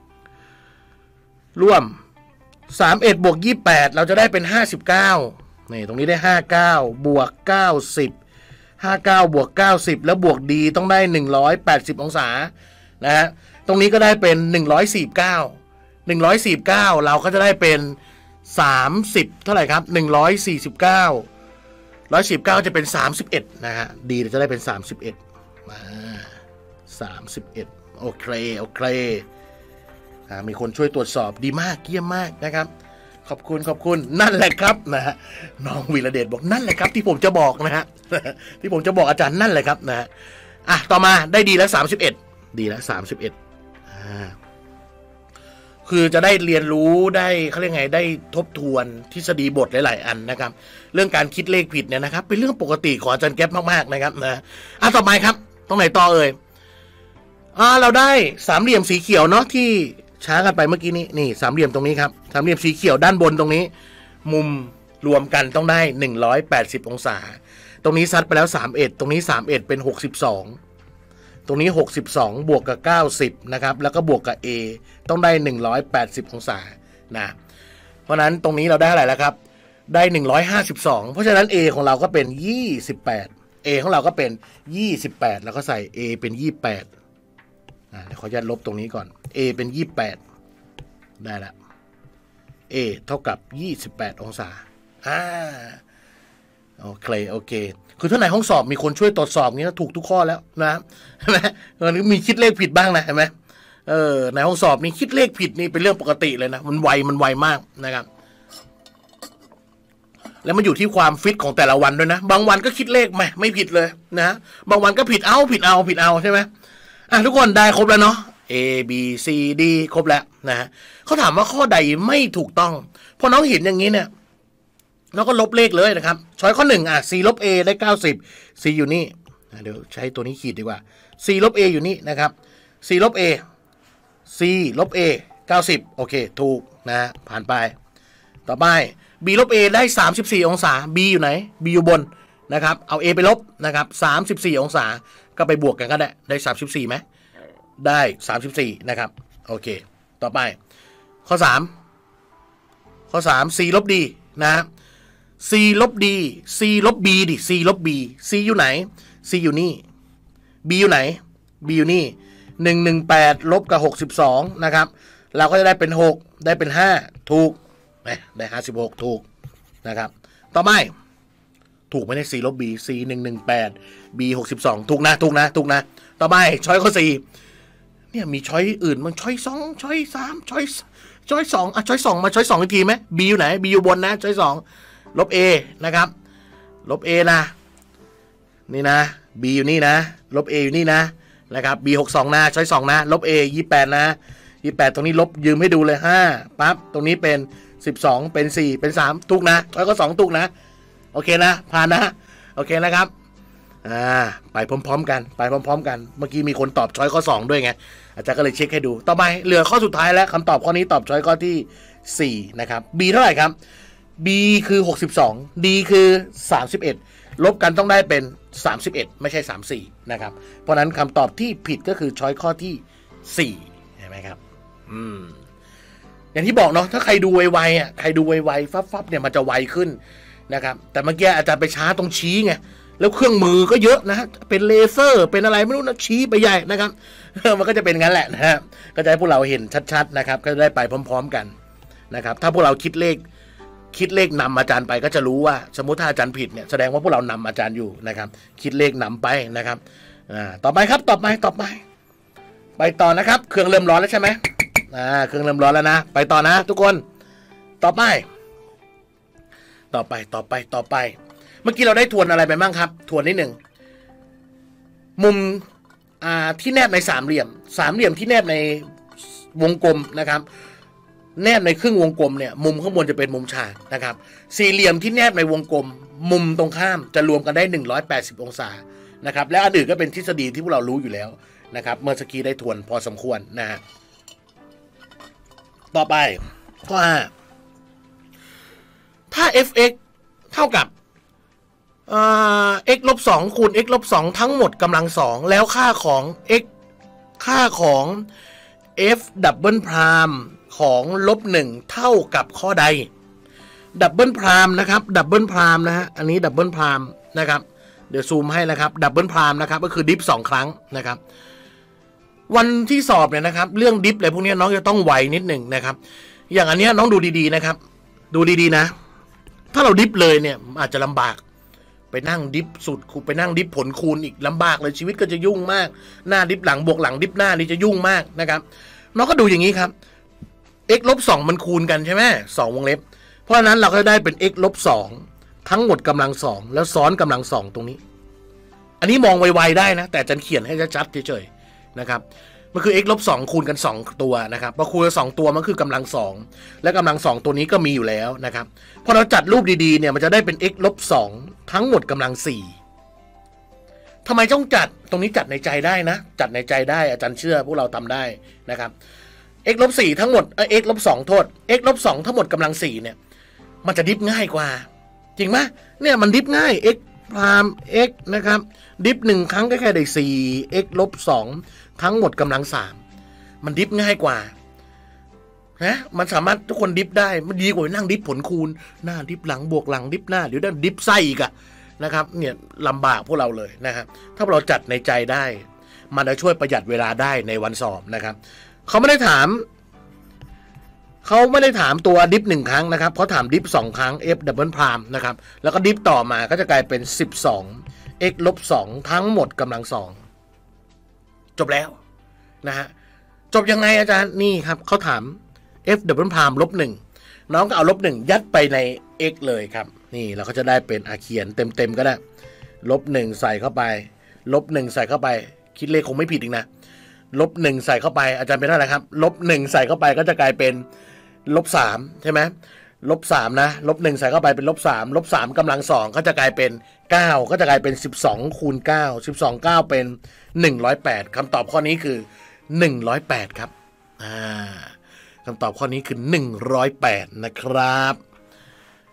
รวมสามสิบเอ็ดบวกยี่สิบแปดเราจะได้เป็นห้าสิบเก้านี่ตรงนี้ได้ห้าสิบเก้าบวกเก้าสิบห้าสิบเก้าบวกเก้าสิบแล้วบวกดีต้องได้หนึ่งร้อยแปดสิบองศานะฮะตรงนี้ก็ได้เป็นหนึ่งร้อยสี่สิบเก้า หนึ่งร้อยสี่สิบเก้าเราก็จะได้เป็นสามสิบเท่าไหร่ครับหนึ่งร้อยสี่สิบเก้า หนึ่งร้อยสี่สิบเก้าจะเป็นสามสิบเอ็ดนะฮะดีจะได้เป็นสามสิบเอ็ดมาสามสิบเอ็ดโอเคโอเคอ่ามีคนช่วยตรวจสอบดีมากเยี่ยมมากนะครับขอบคุณขอบคุณนั่นแหละครับนะฮะน้องวีระเดชบอกนั่นแหละครับที่ผมจะบอกนะฮะที่ผมจะบอกอาจารย์นั่นแหละครับนะฮะอ่ะต่อมาได้ดีแล้วสามสิบเอ็ดดีแล้วสามสิบเอ็ดอ่าคือจะได้เรียนรู้ได้เขาเรียกไงได้ทบทวนทฤษฎีบทหลายๆอันนะครับเรื่องการคิดเลขผิดเนี่ยนะครับเป็นเรื่องปกติของอาจารย์แก๊ปมากๆนะครับนะอ่ะต่อไปครับตรงไหนต่อเอ่ยอ่าเราได้สามเหลี่ยมสีเขียวเนาะที่ช้ากันไปเมื่อกี้นี้นี่สามเหลี่ยมตรงนี้ครับสามเหลี่ยมสีเขียวด้านบนตรงนี้มุมรวมกันต้องได้หนึ่งร้อยแปดสิบองศาตรงนี้ซัดไปแล้วสามสิบเอ็ดตรงนี้สามสิบเอ็ดเป็นหกสิบสองตรงนี้หกสิบสองบวกกับเก้าสิบนะครับแล้วก็บวกกับ A ต้องได้หนึ่งร้อยแปดสิบองศานะเพราะนั้นตรงนี้เราได้อะไรแล้วครับได้หนึ่งร้อยห้าสิบสองเพราะฉะนั้น A ของเราก็เป็นยี่สิบแปด A ของเราก็เป็นยี่สิบแปดแล้วก็ใส่ A เป็นยี่สิบแปดอ่าเดี๋ยวขออนุญาตลบตรงนี้ก่อน A เป็นยี่สิบแปดได้แล้ว A เท่ากับยี่สิบแปดองศาอ่าโอเคโอเคคือถ้าในห้องสอบมีคนช่วยตรวจสอบนี้ถูกทุกข้อแล้วนะใช่ไหมมันมีคิดเลขผิดบ้างนะเห็นไหมเออในห้องสอบนี่คิดเลขผิดนี่เป็นเรื่องปกติเลยนะมันไวมันไวมากนะครับแล้วมันอยู่ที่ความฟิตของแต่ละวันด้วยนะบางวันก็คิดเลขไม่ไม่ผิดเลยนะบางวันก็ผิดเอาผิดเอาผิดเอาใช่ไหมอ่ะทุกคนได้ครบแล้วเนาะ A B C D ครบแล้วนะเขาถามว่าข้อใดไม่ถูกต้องพอน้องเห็นอย่างนี้เนี่ยแล้วก็ลบเลขเลยนะครับช้อยข้อหนึ่งอ่ะ C ลบ A ได้เก้าสิบ C อยู่นี่เดี๋ยวใช้ตัวนี้ขีดดีกว่า C ลบ A อยู่นี่นะครับ C ลบ A C ลบ A เก้าสิบโอเคถูกนะผ่านไปต่อไป b ลบ a ได้สามสิบสี่องศา b อยู่ไหน b อยู่บนนะครับเอา a ไปลบนะครับสามสิบสี่องศาก็ไปบวกกันก็ได้ได้สามสิบสี่ไหมได้สามสิบสี่นะครับโอเคต่อไปข้อสามข้อสาม c ลบ d นะ c ลบ d c ลบ b ดิ c ลบ b c อยู่ไหน c อยู่นี่ b อยู่ไหน b อยู่นี่หนึ่งร้อยสิบแปดลบกับหกสิบสองนะครับเราก็จะได้เป็นหกได้เป็นห้าถูกได้ห้าสิบหกถูกนะครับต่อไปถูกไหมเนี่ย c ลบ b c หนึ่งร้อยสิบแปด b หกสิบสองถูกนะถูกนะถูกนะต่อไปช้อยข้อสี่เนี่ยมีช้อยอื่นมันช้อยสองช้อยสามช้อยช้อยสองอ่ะช้อยสองมาช้อยสองอีกทีไหม b อยู่ไหน b อยู่บนนะช้อยสองลบ a นะครับลบ a นะนี่นะ b อยู่นี่นะลบ a อยู่นี่นะนะครับ b หกสิบสองนะช้อยสองนะลบ a ยี่สิบแปดนะยี่สิบแปดตรงนี้ลบยืมให้ดูเลยห้าปั๊บตรงนี้เป็นสิบสองเป็นสี่เป็นสามถูกนะช้อยข้อสองถูกนะโอเคนะผ่านนะโอเคนะครับอ่าไปพร้อมๆกันไปพร้อมๆกันเมื่อกี้มีคนตอบช้อยข้อสองด้วยไงอาจารย์ก็เลยเช็คให้ดูต่อไปเหลือข้อสุดท้ายแล้วคำตอบข้อนี้ตอบช้อยข้อที่สี่นะครับ b เท่าไหร่ครับ b คือหกสิบสอง d คือสามสิบเอ็ดลบกันต้องได้เป็นสามสิบเอ็ดไม่ใช่สามสิบสี่นะครับเพราะนั้นคำตอบที่ผิดก็คือช้อยข้อที่สี่เห็นไหมครับอืมอย่างที่บอกเนาะถ้าใครดูไวๆอ่ะใครดูไวๆฟับๆเนี่ยมันจะไวขึ้นนะครับแต่เมื่อกี้อาจารย์ไปช้าตรงชี้ไงแล้วเครื่องมือก็เยอะนะเป็นเลเซอร์เป็นอะไรไม่รู้นะชี้ไปใหญ่นะครับมันก็จะเป็นงั้นแหละนะฮะก็จะให้พวกเราเห็นชัดๆนะครับก็จะได้ไปพร้อมๆกันนะครับถ้าพวกเราคิดเลขคิดเลขนำอาจารย์ไปก็จะรู้ว่าสมมติถ้าอาจารย์ผิดเนี่ยแสดงว่าพวกเรานำอาจารย์อยู่นะครับคิดเลขนำไปนะครับอ่าต่อไปครับต่อไปต่อไปไปต่อนะครับเครื่องเริ่มร้อนแล้วใช่ไหมอ่าเครื่องเริ่มร้อนแล้วนะไปต่อนะทุกคนต่อไปต่อไปต่อไปต่อไปเมื่อกี้เราได้ทวนอะไรไปบ้างครับทวนนิดหนึ่งมุมอ่าที่แนบในสามเหลี่ยมสามเหลี่ยมที่แนบในวงกลมนะครับแนบในครึ่งวงกลมเนี่ยมุมข้างบนจะเป็นมุมฉากนะครับสี่เหลี่ยมที่แนบในวงกลมมุมตรงข้ามจะรวมกันได้หนึ่งร้อยแปดสิบองศานะครับและอันอื่นก็เป็นทฤษฎีที่พวกเรารู้อยู่แล้วนะครับเมื่อสักกี้ได้ทวนพอสมควรนะฮะต่อไปข้อห้าถ้า f(x) เท่ากับx ลบสองคูณ x ลบสองทั้งหมดกำลังสองแล้วค่าของ x ค่าของ f ดับเบิลพรามของลบหนึ่งเท่ากับข้อใดดับเบิลพรามนะครับดับเบิลพรามนะฮะอันนี้ดับเบิลพรามนะครับเดี๋ยวซูมให้นะครับดับเบิลพรามนะครับก็คือดิฟสองครั้งนะครับวันที่สอบเนี่ยนะครับเรื่องดิฟอะไรพวกนี้น้องจะต้องไวนิดหนึ่งนะครับอย่างอันนี้น้องดูดีๆนะครับดูดีๆนะถ้าเราดิฟเลยเนี่ยอาจจะลำบากไปนั่งดิฟสุดคูไปนั่งดิฟผลคูณอีกลำบากเลยชีวิตก็จะยุ่งมากหน้าดิฟหลังบวกหลังดิฟหน้านี่จะยุ่งมากนะครับน้องก็ดูอย่างนี้ครับ x ลบสองมันคูณกันใช่ไหมสองวงเล็บเพราะฉะนั้นเราก็ได้เป็น x ลบสองทั้งหมดกำลังสองแล้วซ้อนกำลังสองตรงนี้อันนี้มองไวๆได้นะแต่อาจารย์เขียนให้ชัดๆเฉยๆนะครับมันคือ x ลบสองคูณกันสองตัวนะครับพอคูณกันสองตัวมันคือกำลังสองและกำลังสองตัวนี้ก็มีอยู่แล้วนะครับพอเราจัดรูปดีๆเนี่ยมันจะได้เป็น x ลบสองทั้งหมดกำลังสี่ทำไมต้องจัดตรงนี้จัดในใจได้นะจัดในใจได้อาจารย์เชื่อพวกเราทำได้นะครับ x ลบสี่ทั้งหมดเออ x ลบสองโทษ x ลบสองทั้งหมดกำลังสี่เนี่ยมันจะดิฟง่ายกว่าจริงไหมเนี่ยมันดิฟง่าย x พราม x นะครับดิฟหนึ่งครั้งก็แค่ได้สี่ x ลบสองทั้งหมดกำลังสามมันดิฟง่ายกว่านะมันสามารถทุกคนดิฟได้มันดีกว่านั่งดิฟผลคูณหน้าดิฟหลังบวกหลังดิฟหน้าเดี๋ยวด้านดิฟไส้อีกอะนะครับเนี่ยลำบากพวกเราเลยนะครับถ้าเราจัดในใจได้มันจะช่วยประหยัดเวลาได้ในวันสอบนะครับเขาไม่ได้ถามเขาไม่ได้ถามตัวดิฟหนึ่งครั้งนะครับเขาถามดิฟสองครั้ง f double prime นะครับแล้วก็ดิฟต่อมาก็จะกลายเป็นสิบสอง x ลบสองทั้งหมดกำลังสองจบแล้วนะฮะจบยังไงอาจารย์นี่ครับเขาถาม f double prime ลบหนึ่งน้องก็เอาลบหนึ่งยัดไปใน x เลยครับนี่เราก็จะได้เป็นอาเขียนเต็มๆก็ได้ลบหนึ่งใส่เข้าไปลบหนึ่งใส่เข้าไปคิดเลขคงไม่ผิดอีกนะลบหนึ่งใส่เข้าไปอาจารย์เป็นเท่าไหร่ครับลบหนึ่งใส่เข้าไปก็จะกลายเป็นลบสามใช่ไหมลบสามนะลบหนึ่งใส่เข้าไปเป็นลบสามลบสามกำลังสองก็จะกลายเป็นเก้าก็จะกลายเป็นสิบสองคูณเก้าสิบสอง เก้าเป็นหนึ่งร้อยแปดคำตอบข้อนี้คือหนึ่งร้อยแปดครับอ่าคำตอบข้อนี้คือหนึ่งร้อยแปดนะครับ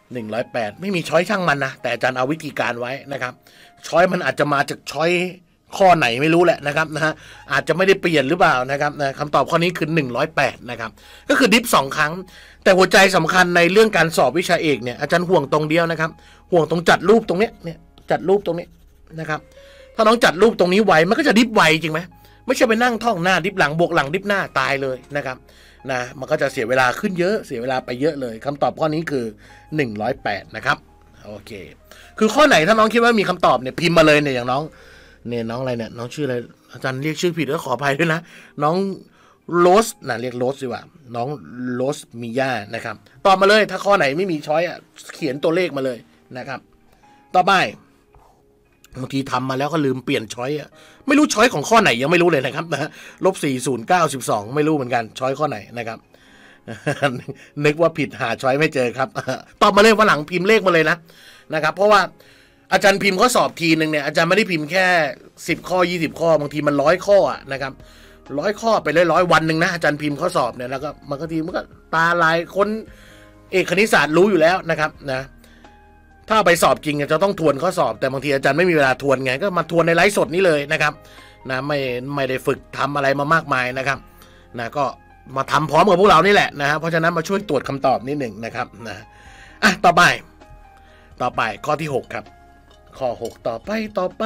หนึ่งร้อยแปดไม่มีช้อยช่างมันนะแต่อาจารย์เอาวิธีการไว้นะครับช้อยมันอาจจะมาจากช้อยข้อไหนไม่รู้แหละนะครับนะฮะอาจจะไม่ได้เปลี่ยนหรือเปล่านะครับนะคำตอบข้อนี้คือหนึ่งร้อยแปดนะครับก็คือดิฟสองครั้งแต่หัวใจสำคัญในเรื่องการสอบวิชาเอกเนี่ยอาจารย์ห่วงตรงเดียวนะครับห่วงตรงจัดรูปตรงเนี้ยเนี่ยจัดรูปตรงนี้นะครับถ้าน้องจัดรูปตรงนี้ไวมันก็จะดิฟไวจริงไหมไม่ใช่ไปนั่งท่องหน้าดิฟหลังบวกหลังดิฟหน้าตายเลยนะครับนะมันก็จะเสียเวลาขึ้นเยอะเสียเวลาไปเยอะเลยคำตอบข้อนี้คือหนึ่งร้อยแปดนะครับโอเคคือข้อไหนถ้าน้องคิดว่ามีคำตอบเนี่ยพิมพ์มาเลยเนี่ยอย่างน้องเนี่ยน้องอะไรเนี่ยน้องชื่ออะไรอาจารย์เรียกชื่อผิดก็ขออภัยด้วยนะน้องโรสนะเรียกโรสดีกว่าน้องโรสมิย่านะครับตอบมาเลยถ้าข้อไหนไม่มีช้อยอ่ะเขียนตัวเลขมาเลยนะครับต่อไปบางทีทำมาแล้วก็ลืมเปลี่ยนช้อยอ่ะไม่รู้ช้อยของข้อไหนยังไม่รู้เลยนะครับนะลบสี่ศูนย์เก้าสิบสองไม่รู้เหมือนกันช้อยข้อไหนนะครับนึกว่าผิดหาช้อยไม่เจอครับตอบมาเลยวันหลังพิมพ์เลขมาเลยนะนะครับเพราะว่าอาจารย์พิมพ์ข้อสอบทีหนึ่งเนี่ยอาจารย์ไม่ได้พิมพ์แค่สิบข้อยี่สิบข้อบางทีมันร้อยข้อนะครับร้อยข้อไปเลยร้อยวันหนึ่งนะอาจารย์พิมพ์ข้อสอบเนี่ยแล้วก็มันก็ทีมันก็ตาลายคนเอกคณิตศาสตร์รู้อยู่แล้วนะครับนะถ้าไปสอบจริงจะต้องทวนข้อสอบแต่บางทีอาจารย์ไม่มีเวลาทวนไงก็มาทวนในไลฟ์สดนี้เลยนะครับนะไม่ไม่ได้ฝึกทำอะไรมามากมายนะครับนะก็มาทำพร้อมกับพวกเรานี่แหละนะเพราะฉะนั้นมาช่วยตรวจคำตอบนิดหนึ่งนะครับนะอ่ะต่อไปต่อไปข้อที่หกครับข้อหกต่อไปต่อไป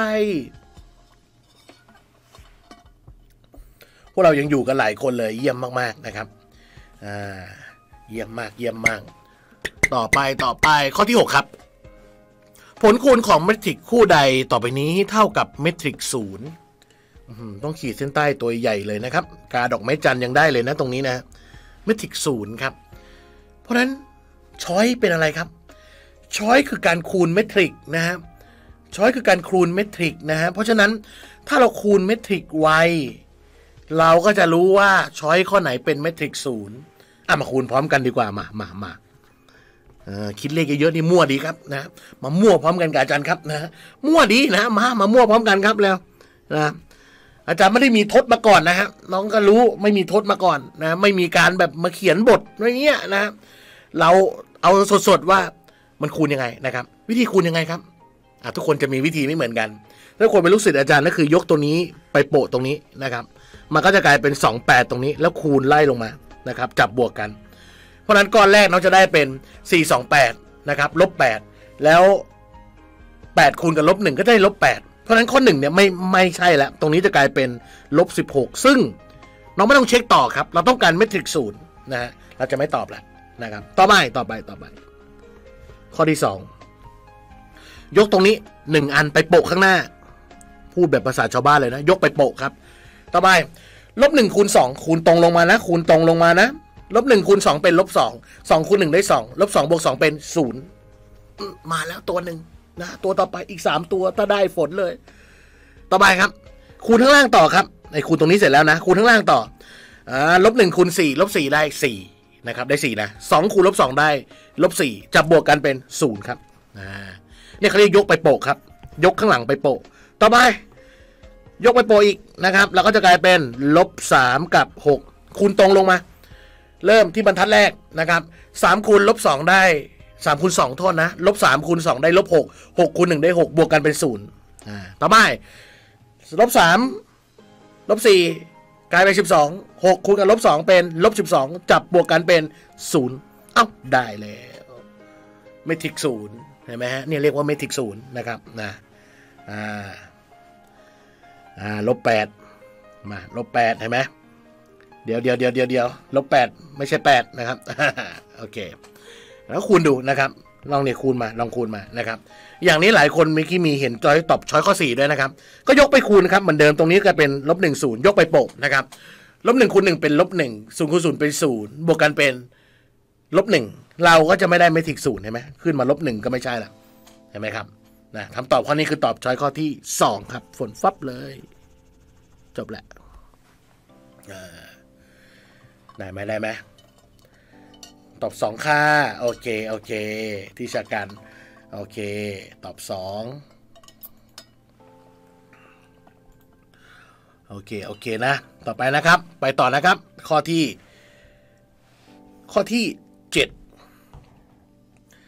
พวกเรายังอยู่กันหลายคนเลยเยี่ยมมากๆนะครับอ่าเยี่ยมมากเยี่ยมมากต่อไปต่อไปข้อที่หกครับผลคูณของเมตริกคู่ใดต่อไปนี้เท่ากับเมตริกศูนย์ต้องขีดเส้นใต้ตัวใหญ่เลยนะครับกาดอกไม้จันยังได้เลยนะตรงนี้นะเมตริกศูนย์ครับเพราะฉะนั้นช้อยเป็นอะไรครับช้อยคือการคูณเมตริกนะฮะช้อยคือการคูณเมตริกนะฮะเพราะฉะนั้นถ้าเราคูณเมตริกไวเราก็จะรู้ว่าช้อยข้อไหนเป็นเมตริกศูนย์อ่ะมาคูณพร้อมกันดีกว่ามามามาคิดเลขเยอะๆนี่มั่วดีครับนะมามั่วพร้อมกันกับอาจารย์ครับนะมั่วดีนะมามามั่วพร้อมกันครับแล้วนะอาจารย์ไม่ได้มีทดมาก่อนนะฮะน้องก็รู้ไม่มีทดมาก่อนนะไม่มีการแบบมาเขียนบทอะไรเงี้ยนะเราเอาสดๆว่ามันคูณยังไงนะครับวิธีคูณยังไงครับอ่ะทุกคนจะมีวิธีไม่เหมือนกันถ้าคนเป็นลูกศิษย์อาจารย์ก็คือยกตัวนี้ไปโปะตรงนี้นะครับมันก็จะกลายเป็นสองแปดตรงนี้แล้วคูณไล่ลงมานะครับจับบวกกันเพราะนั้นก้อนแรกน้องจะได้เป็นสี่สองแปดนะครับลบแปดแล้วแปดคูณกับลบหนึ่งก็ได้ลบแปดเพราะนั้นข้อหนึ่งเนี่ยไม่ไม่ใช่แล้วตรงนี้จะกลายเป็นลบสิบหกซึ่งน้องไม่ต้องเช็คต่อครับเราต้องการเมตริกศูนย์นะฮะเราจะไม่ตอบแล้วนะครับต่อไปต่อไปต่อไปข้อที่สองยกตรงนี้หนึ่งอันไปโปะข้างหน้าพูดแบบภาษาชาวบ้านเลยนะยกไปโปะครับต่อไปลบหนึ่งคูณสองคูณตรงลงมานะคูณตรงลงมานะลบหนึ่งคูณสองเป็นลบสองสองคูณหนึ่งได้สองลบสองบวกสองเป็นศูนย์มาแล้วตัวหนึ่งนะตัวต่อไปอีกสามตัวถ้าได้ฝนเลยต่อไปครับคูณข้างล่างต่อครับไอ้คูณตรงนี้เสร็จแล้วนะคูณข้างล่างต่ออ่าลบหนึ่งคูณสี่ลบสี่ได้สี่นะครับได้สี่นะสองคูณลบสองได้ลบสี่จับบวกกันเป็นศูนย์ครับอ่าเนี่ยเขาเรียกยกไปโปะครับยกข้างหลังไปโปะต่อไปยกไปโปะอีกนะครับเราก็จะกลายเป็นลบสามกับหกคูณตรงลงมาเริ่มที่บรรทัดแรกนะครับสามคูณลบสองได้สามคูณสองโทษนะลบสามคูณสองได้ลบหกหกคูณหนึ่งได้หกบวกกันเป็นศูนย์อ่าต่อไปลบสามลบสี่กลายเป็นสิบสองหกคูณกับลบสองเป็นลบสิบสองจับบวกกันเป็นศูนย์เอ้าได้แล้วเมตริกศูนย์เห็นไหมฮะเนี่ยเรียกว่าเมตริกศูนย์นะครับนะอ่าอ่าลบแปดมาลบแปดเห็นไหมเดี๋ยวเดี๋ยวเดี๋ยวเดี๋ยวเดี๋ยวลบแปดไม่ใช่แปดนะครับโอเคแล้วคูณดูนะครับลองเนี่ยคูณมาลองคูณมานะครับอย่างนี้หลายคนเมื่อกี้มีเห็นจอยตอบช้อยข้อสี่ด้วยนะครับก็ยกไปคูณครับเหมือนเดิมตรงนี้ก็เป็นลบหนึ่งศูนย์ยกไปโปะนะครับลบหนึ่งคูณหนึ่งเป็นลบหนึ่งศูนย์คูณศูนย์เป็นศูนย์บวกกันเป็นลบหนึ่งเราก็จะไม่ได้เมตริกศูนย์เห็นไหมขึ้นมาลบหนึ่งก็ไม่ใช่ละเห็นไหมครับนะคำตอบข้อนี้คือตอบช้อยข้อที่สองครับฝนฟับเลยจบแหละได้ไหมได้ไหมตอบสองค่าโอเคโอเคที่ชากันโอเคตอบสองโอเคโอเคนะต่อไปนะครับไปต่อนะครับข้อที่ข้อที่เจ็ด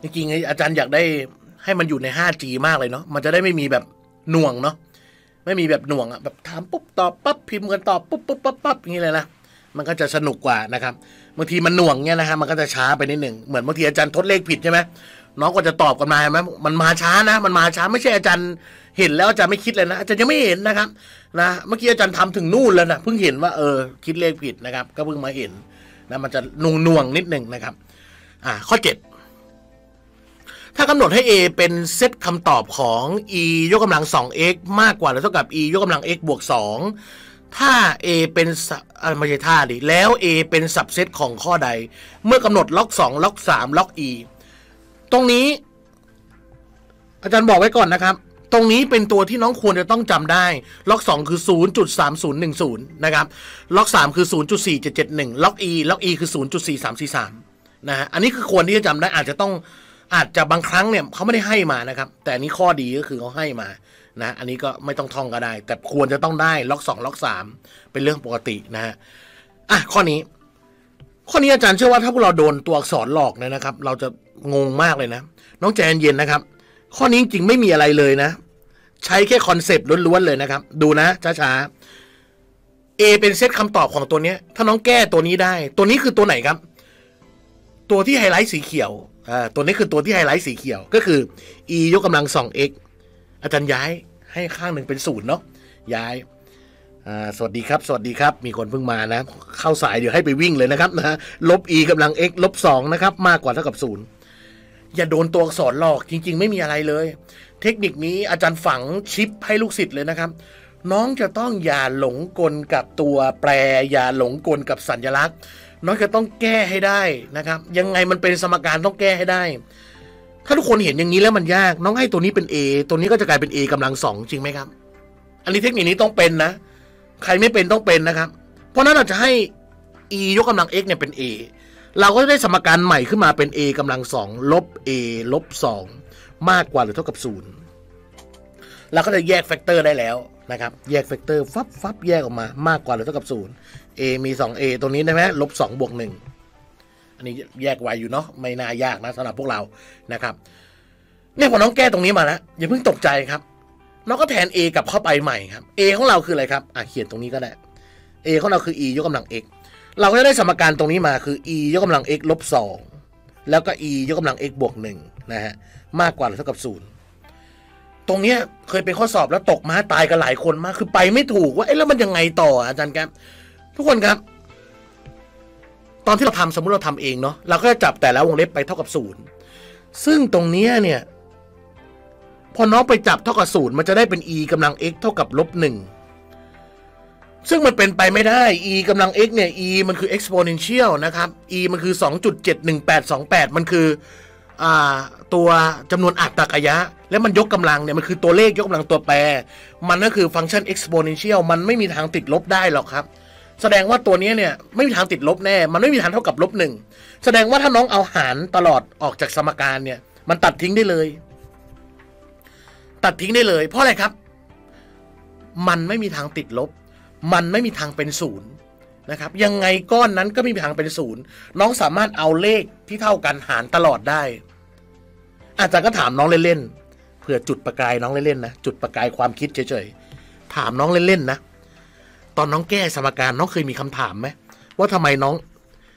จริงๆอาจารย์อยากได้ให้มันอยู่ใน ไฟว์จี มากเลยเนาะมันจะได้ไม่มีแบบหน่วงเนาะไม่มีแบบหน่วงอ่ะแบบถามปุ๊บตอบปั๊บพิมพ์กันตอบปุ๊บปุ๊บปั๊บปั๊บอย่างนี้เลยนะมันก็จะสนุกกว่านะครับบางทีมันหน่วงเนี่ยนะฮะมันก็จะช้าไปนิดหนึ่งเหมือนบางทีอาจารย์ทดเลขผิดใช่ไหมน้องก็จะตอบกันมาใช่ไหมมันมาช้านะมันมาช้าไม่ใช่อาจารย์เห็นแล้วอาจารย์ไม่คิดเลยนะอาจารย์ยังไม่เห็นนะครับนะเมื่อกี้อาจารย์ทำถึงนู่นแล้วนะเพิ่งเห็นว่าเออคิดเลขผิดนะครับก็เพิ่งมาเห็นนะมันจะหน่วงหน่วงนิดหนึ่งนะครับอ่าข้อเจ็ดถ้ากำหนดให้ a เป็นเซตคำตอบของ e ยกกำลัง สอง x มากกว่าหรือเท่ากับ e ยกกำลัง x บวกสองถ้า a เป็นอ่าไม่ใช่ท่าดิแล้ว a เป็นสับเซตของข้อใดเมื่อกำหนดล็อกสองล็อกสามล็อก e ตรงนี้อาจารย์บอกไว้ก่อนนะครับตรงนี้เป็นตัวที่น้องควรจะต้องจำได้ล็อกสองคือ ศูนย์จุดสามศูนย์หนึ่งศูนย์ นะครับล็อกสามคือ ศูนย์จุดสี่เจ็ดเจ็ดหนึ่ง ล็อก e ล็อก e คือ ศูนย์จุดสี่สามสี่สาม นะฮะอันนี้คือควรที่จะจำได้อาจจะต้องอาจจะบางครั้งเนี่ยเขาไม่ได้ให้มานะครับแต่อันนี้ข้อดีก็คือเขาให้มานะอันนี้ก็ไม่ต้องท่องก็ได้แต่ควรจะต้องได้ล็อกสองล็อกสามเป็นเรื่องปกตินะฮะอ่ะข้อนี้ข้อนี้อาจารย์เชื่อว่าถ้าพวกเราโดนตัวอักษรหลอกเนี่ยนะครับเราจะงงมากเลยนะน้องใจเย็นๆนะครับข้อนี้จริงๆไม่มีอะไรเลยนะใช้แค่คอนเซปต์ล้วนๆเลยนะครับดูนะช้าๆ A เป็นเซตคำตอบของตัวนี้ถ้าน้องแก้ตัวนี้ได้ตัวนี้คือตัวไหนครับตัวที่ไฮไลท์สีเขียวอ่าตัวนี้คือตัวที่ไฮไลท์สีเขียวก็คือ e ยกกำลัง สอง x อาจารย์ย้ายให้ข้างหนึ่งเป็นศูนย์เนาะย้ายอ่าสวัสดีครับสวัสดีครับมีคนเพิ่งมานะเข้าสายเดี๋ยวให้ไปวิ่งเลยนะครับนะลบ e กำลัง x ลบสองนะครับมากกว่าเท่ากับศูนย์อย่าโดนตัวอักษรหลอกจริงๆไม่มีอะไรเลยเทคนิคนี้อาจารย์ฝังชิปให้ลูกศิษย์เลยนะครับน้องจะต้องอย่าหลงกลกับตัวแปรอย่าหลงกลกับสัญลักษณ์น้องจะต้องแก้ให้ได้นะครับยังไงมันเป็นสมการต้องแก้ให้ได้ถ้าทุกคนเห็นอย่างนี้แล้วมันยากน้องให้ตัวนี้เป็น a ตัวนี้ก็จะกลายเป็น a กำลังสองจริงไหมครับอันนี้เทคนิคนี้ต้องเป็นนะใครไม่เป็นต้องเป็นนะครับเพราะนั้นเราจะให้ e ยกกำลัง x เนี่ยเป็น a เราก็จะได้สมการใหม่ขึ้นมาเป็น a กำลังสองลบ a ลบสองมากกว่าหรือเท่ากับศูนย์เราก็จะแยกแฟกเตอร์ได้แล้วนะครับแยกแฟกเตอร์ฟับฟับแยกออกมามากกว่าหรือเท่ากับศูนย์ a มี สอง a ตรงนี้ได้ไหมลบสองบวกหนึ่งอันนี้แยกไวอยู่เนาะไม่น่ายากนะสำหรับพวกเรานะครับเนี่ยพอน้องแก้ตรงนี้มาแล้วอย่าเพิ่งตกใจครับน้องก็แทน a กลับเข้าไปใหม่ครับ a ของเราคืออะไรครับอ่ะเขียนตรงนี้ก็ได้ a ของเราคือ e ยกกำลัง x เราก็จะได้สมการตรงนี้มาคือ e ยกกำลัง x ลบสองแล้วก็ e ยกกำลัง x บวกหนึ่งนะฮะมากกว่าหรือเท่ากับศูนย์ตรงเนี้ยเคยเป็นข้อสอบแล้วตกมาตายกันหลายคนมากคือไปไม่ถูกว่าเอ๊ะแล้วมันยังไงต่ออาจารย์ครับทุกคนครับตอนที่เราทำสมมุติเราทำเองเนาะเราก็จะจับแต่ละวงเล็บไปเท่ากับศูนย์ซึ่งตรงเนี้ยเนี่ยพอน้องไปจับเท่ากับศูนย์มันจะได้เป็น e กำลัง x เท่ากับลบหนึ่งซึ่งมันเป็นไปไม่ได้ e กำลัง x เนี่ย e มันคือ exponential นะครับ e มันคือ สองจุดเจ็ดหนึ่งแปดสองแปด มันคืออ่าตัวจำนวนอัตราระยะแล้วมันยกกำลังเนี่ยมันคือตัวเลขยกกำลังตัวแปรมันก็คือฟังก์ชัน exponential มันไม่มีทางติดลบได้หรอกครับแสดงว่าตัวนี้เนี่ยไม่มีทางติดลบแน่มันไม่มีทางเท่ากับลบหนึ่งแสดงว่าถ้าน้องเอาหารตลอดออกจากสมการเนี่ยมันตัดทิ้งได้เลยตัดทิ้งได้เลยเพราะอะไรครับมันไม่มีทางติดลบมันไม่มีทางเป็นศูนย์นะครับยังไงก้อนนั้นก็ไม่มีทางเป็นศูนย์น้องสามารถเอาเลขที่เท่ากันหารตลอดได้อาจารย์ก็ถามน้องเล่นๆเผื่อจุดประกายน้องเล่นๆนะจุดประกายความคิดเฉยๆถามน้องเล่นๆนะตอนน้องแก้สมการน้องเคยมีคำถามไหมว่าทำไมน้อง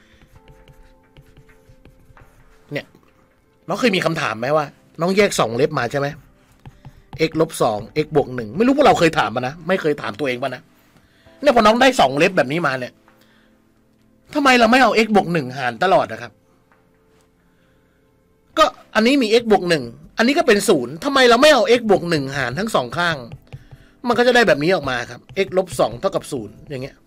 เนี่ยน้องเคยมีคำถามไหมว่าน้องแยกสองเล็บมาใช่ไหม x ลบสอง x บวกหนึ่งไม่รู้พวกเราเคยถามมานะไม่เคยถามตัวเองป่ะนะเนี่ยพอน้องได้สองเล็บแบบนี้มาเนี่ยทำไมเราไม่เอา x บวกหนึ่งหารตลอดนะครับก็อันนี้มี x บวกหนึ่งอันนี้ก็เป็นศูนย์ทำไมเราไม่เอา x บวกหนึ่งหารทั้งสองข้างมันก็จะได้แบบนี้ออกมาครับ x ลบสองเท่ากับศูนย์อย่างเงี้ย